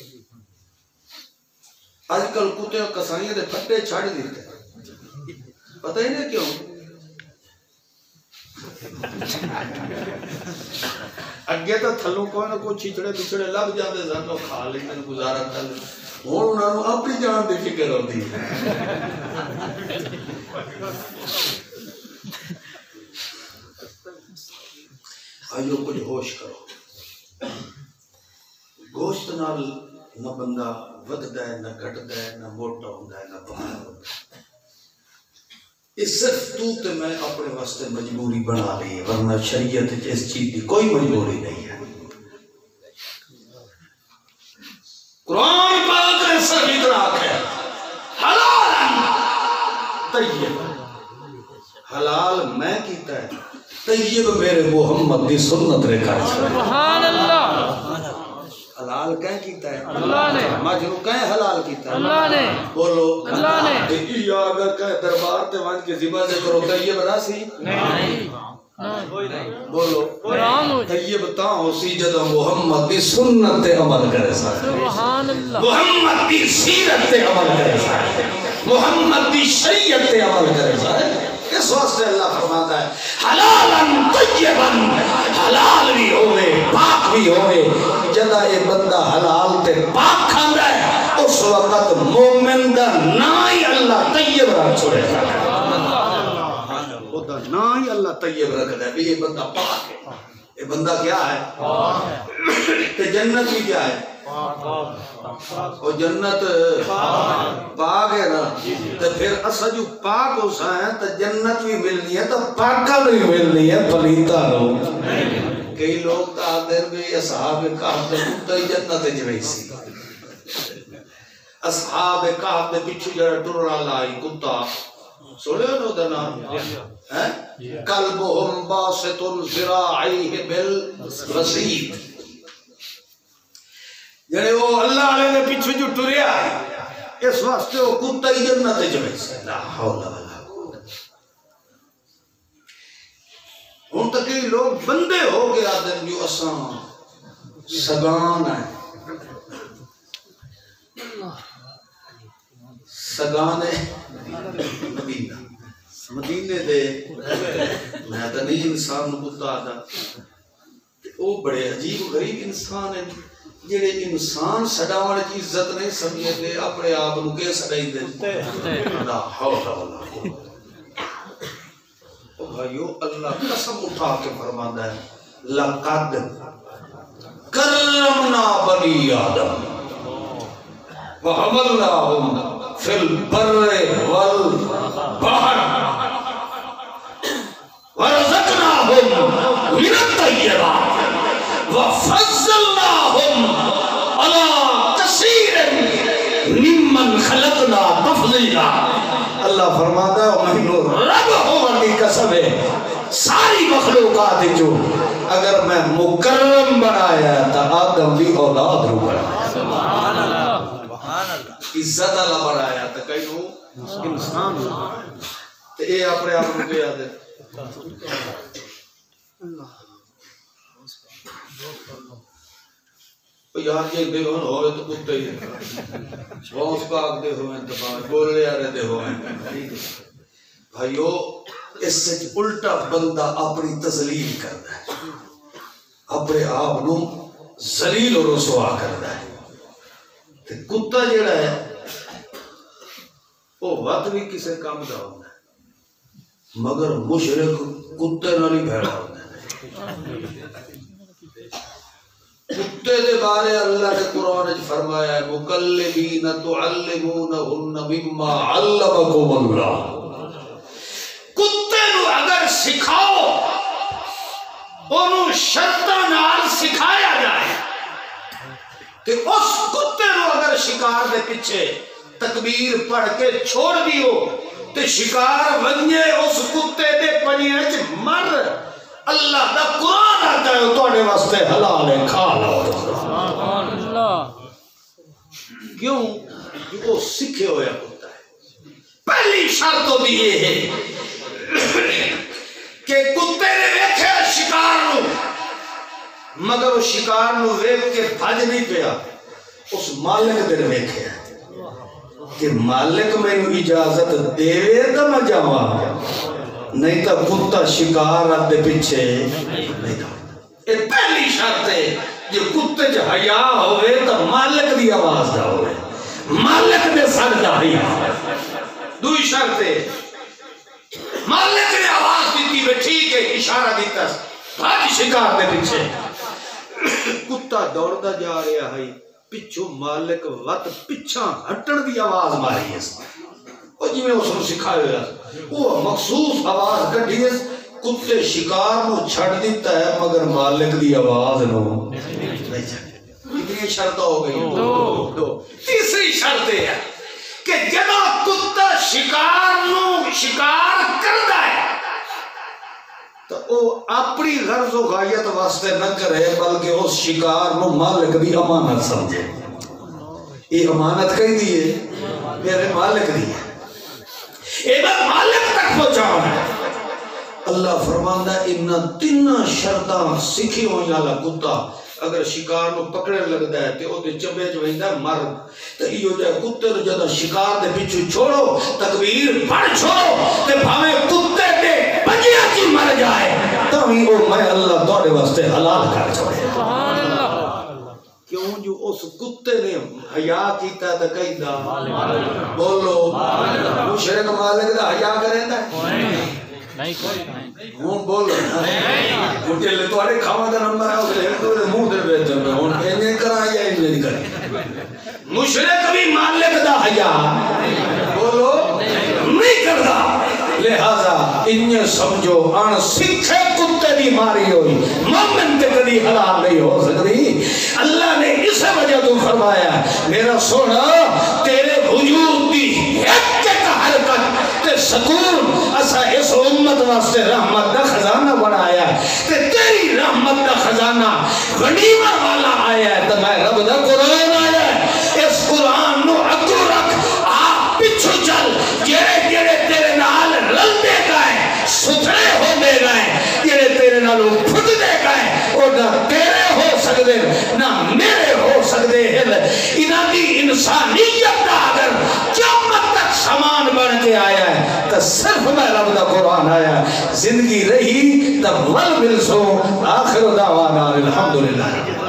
آج کل کتے کسائیاں دے پھٹے چھاڑ دیتے پتہ ہی نہیں کیوں اگے تو تھلوں کوئی نہ کوئی چھچڑے بچڑے لگ جاندے سن تو کھا لیندے گزارا کر لیں ہن انہاں نوں اپنی جان دی فکر ہوندی آئیو کچھ ہوش کرو گوشت نال نہ بندہ وددا ہے نہ گھٹدا ہے نہ موٹا ہوندا ہے نہ پتلا ہوندا ہے اس صرف تو تے میں اپنے واسطے مجبوری بنا لی ہے ورنہ شریعت اس چیز کی کوئی مجبوری نہیں ہے قرآن پاک ایسا ادراک ہے حلال طیب حلال میں کیتا ہے طیب میرے محمد دی سنت رکھا ہے سبحان اللہ حلال کہیں کیتا ہے اللہ نے مجرو کہیں حلال کیتا ہے اللہ نے بولو اللہ نے یہ اگر کہیں دربار تے وان کے ذبح سے کرو طیب راسی نہیں بولو قرآن طیب تاں اسی جدہ محمد دی سنت تے عمل کرے سا سبحان اللہ محمد دی سیرت تے عمل کرے سا محمد دی شریعت تے عمل کرے سا اس واسطے اللہ فرماتا ہے حلالاً طیباً حلال بھی ہوئے پاک بھی ہوئے جدہ یہ بندہ حلال تے پاک کھاندا ہے اس وقت مومن دا نائی اللہ طیب رکھ چھوڑے گا دا نائی اللہ طیب رکھ دے بھی یہ بندہ پاک ہے یہ بندہ کیا ہے تے جنت بھی کیا ہے اور جنت پاک ہے نا تو پھر اسا جو پاک ہو سا ہے تو جنت بھی ملنی ہے تو پاکا بھی ملنی ہے پلیتا لوگ کئی لوگ تا دیر بھی اصحاب کہف دے کتا ہی جنت جوئی سی اصحاب کہف دے بچھو جڑا ٹرنا لائی کتا سوڑے ہو دنا قلبهم باسط ذراعیہ بالوسید جڑے وہ اللہ والے نے پیچھے جو ٹریا اس واسطے وہ کتا ہی جنت وچ ویسے لا حول ولا قوت ہن تک کئی لوگ بندے ہو کے آدھے جو اساں سگان ہے سگان مدینہ مدینے دے میں تو نہیں انسان نو کتا آدھا وہ بڑے عجیب غریب انسان ہیں جڑے انسان سڈاون کی عزت نہیں سمجھتے اپنے آپ نو کہ سڈائی دے لا حول ولا قوت او بھائیو اللہ قسم اٹھا کے فرماتا ہے لقد کرمنا بنی آدم وحملناهم فی البر والبحر ورزقناهم من الطیبات وفضلناهم على كثير ممن خلقنا تفضیلا اللہ فرماتا ہے میں رب ہونے کی قسم ہے ساری مخلوقات جو اگر میں مکرم بنایا تو آدم بھی اولاد رو بنایا سبحان اللہ عزت اللہ بنایا تو کئی نو انسان تو اے اپنے آپ کو یاد ہے یار یہ دے ہوئے تو کتے ہی غوث پاک دے ہوئے انتباہ بولے آرے دے ہوئے بھائیو اس سے الٹا بندہ اپنی تذلیل کرتا ہے اپنے آپ نو ذلیل اور رسوا کرتا ہے کتا جڑا ہے وہ وقت بھی کسی کام دا ہوتا ہے مگر مشرک کتے نہ نہیں بھیڑا ہوتا ہے کتے دے بارے اللہ نے قرآن وچ فرمایا ہے مکلبین تعلمونہن مما علمکم اللہ کتے نو اگر سکھاؤ انہوں شرطاں نال سکھایا جائے کہ اس کتے نو اگر شکار دے پیچھے تکبیر پڑھ کے چھوڑ دیو تے شکار ونجے اس کتے دے پنجے وچ مر اللہ دا قرآن آتا ہے تواڈے واسطے حلال ہے کھا لو سبحان اللہ کیوں جو وہ سکھے ہویا کتا ہے پہلی شرط ہوتی یہ ہے کہ کتے نے ویکھے شکار نو مگر وہ شکار نو ویکھ کے بھج نہیں پیا اس مالک دے ویکھے کہ مالک میں اجازت دے تو میں جاواں نہیں تو کتا شکار دے پیچھے نہیں تھا یہ پہلی شرط ہے جو کتے جو حیا ہوئے تو مالک دی آواز دا ہوئے مالک دے سر دا حیا دوئی شرط ہے مالک نے آواز دیتی میں ٹھیک ہے اشارہ دیتا بھاج شکار دے پیچھے کتا دوڑ دا جا رہا ہے پچھو مالک وقت پچھا ہٹن دی آواز ماری ہے اور جی میں اس نے سکھایا ہے وہ مخصوص آواز کٹھی ہے کتے شکار نو چھڑ دیتا ہے مگر مالک دی آواز نو نہیں چھڑ کتنی شرط ہو گئی دو تیسری شرط ہے کہ جب کتا شکار نو شکار کردہ ہے تو وہ اپنی غرض و غایت واسطے نہ کرے بلکہ اس شکار نو مالک دی امانت سمجھے یہ امانت کہیں دیئے میرے مالک دیئے اے بات مالک تک پہنچاؤ ہے اللہ فرماندہ انہا تین شرطاں سکھی ہوئی اللہ کتا اگر شکار نو پکڑے لگ دا ہے تے او دے چبے جو ہیندہ مر تو یہ ہو جائے کتے رو جدہ شکار دے پیچھو چھوڑو تکبیر پڑھ چھوڑو تے بھاویں کتے دے بجیا کی مر جائے تو ہی وہ میں اللہ دوڑے واسطے حلال کر چھوڑے کیوں جو اس کتے نے حیا کیتا تھا کہیں دا بولو مشرک مالک دا حیا کریں دا ہون بولو مجھے لے تو آرے کھاما دا نمبر ہے اسے ایک دو دے منہ دے بیتے ہیں ہون انہیں کرا یا انہیں نہیں کریں مشرک بھی مالک دا حیا بولو نہیں کردا لہذا انہیں سمجھو آن سکھے کتے دی ماری ہوئی مومن تے کدی حلال نہیں ہو سکتی اللہ نے اس وجہ تو فرمایا میرا سونا تیرے وجود دی ایک حرکت تے سکون اسا اس امت واسطے رحمت دا خزانہ بنایا تے تیری رحمت کا خزانہ غنیمت والا آیا ہے تو میں رب دا قرآن آیا ہے اس قرآن نو اگو رکھ آپ پچھو چل جڑے جڑے تیرے نال رل دے گئے ستھرے ہو دے گئے جڑے تیرے نال پھٹ دے گئے اور نہ تیرے ہو سکتے نہ میرے ہو سکتے ہیں انہاں دی انسانیت دا اگر قیامت تک سامان بن کے آیا ہے تو صرف میں رب دا قرآن آیا ہے زندگی رہی تب ول ملسو آخر دعوانا الحمدللہ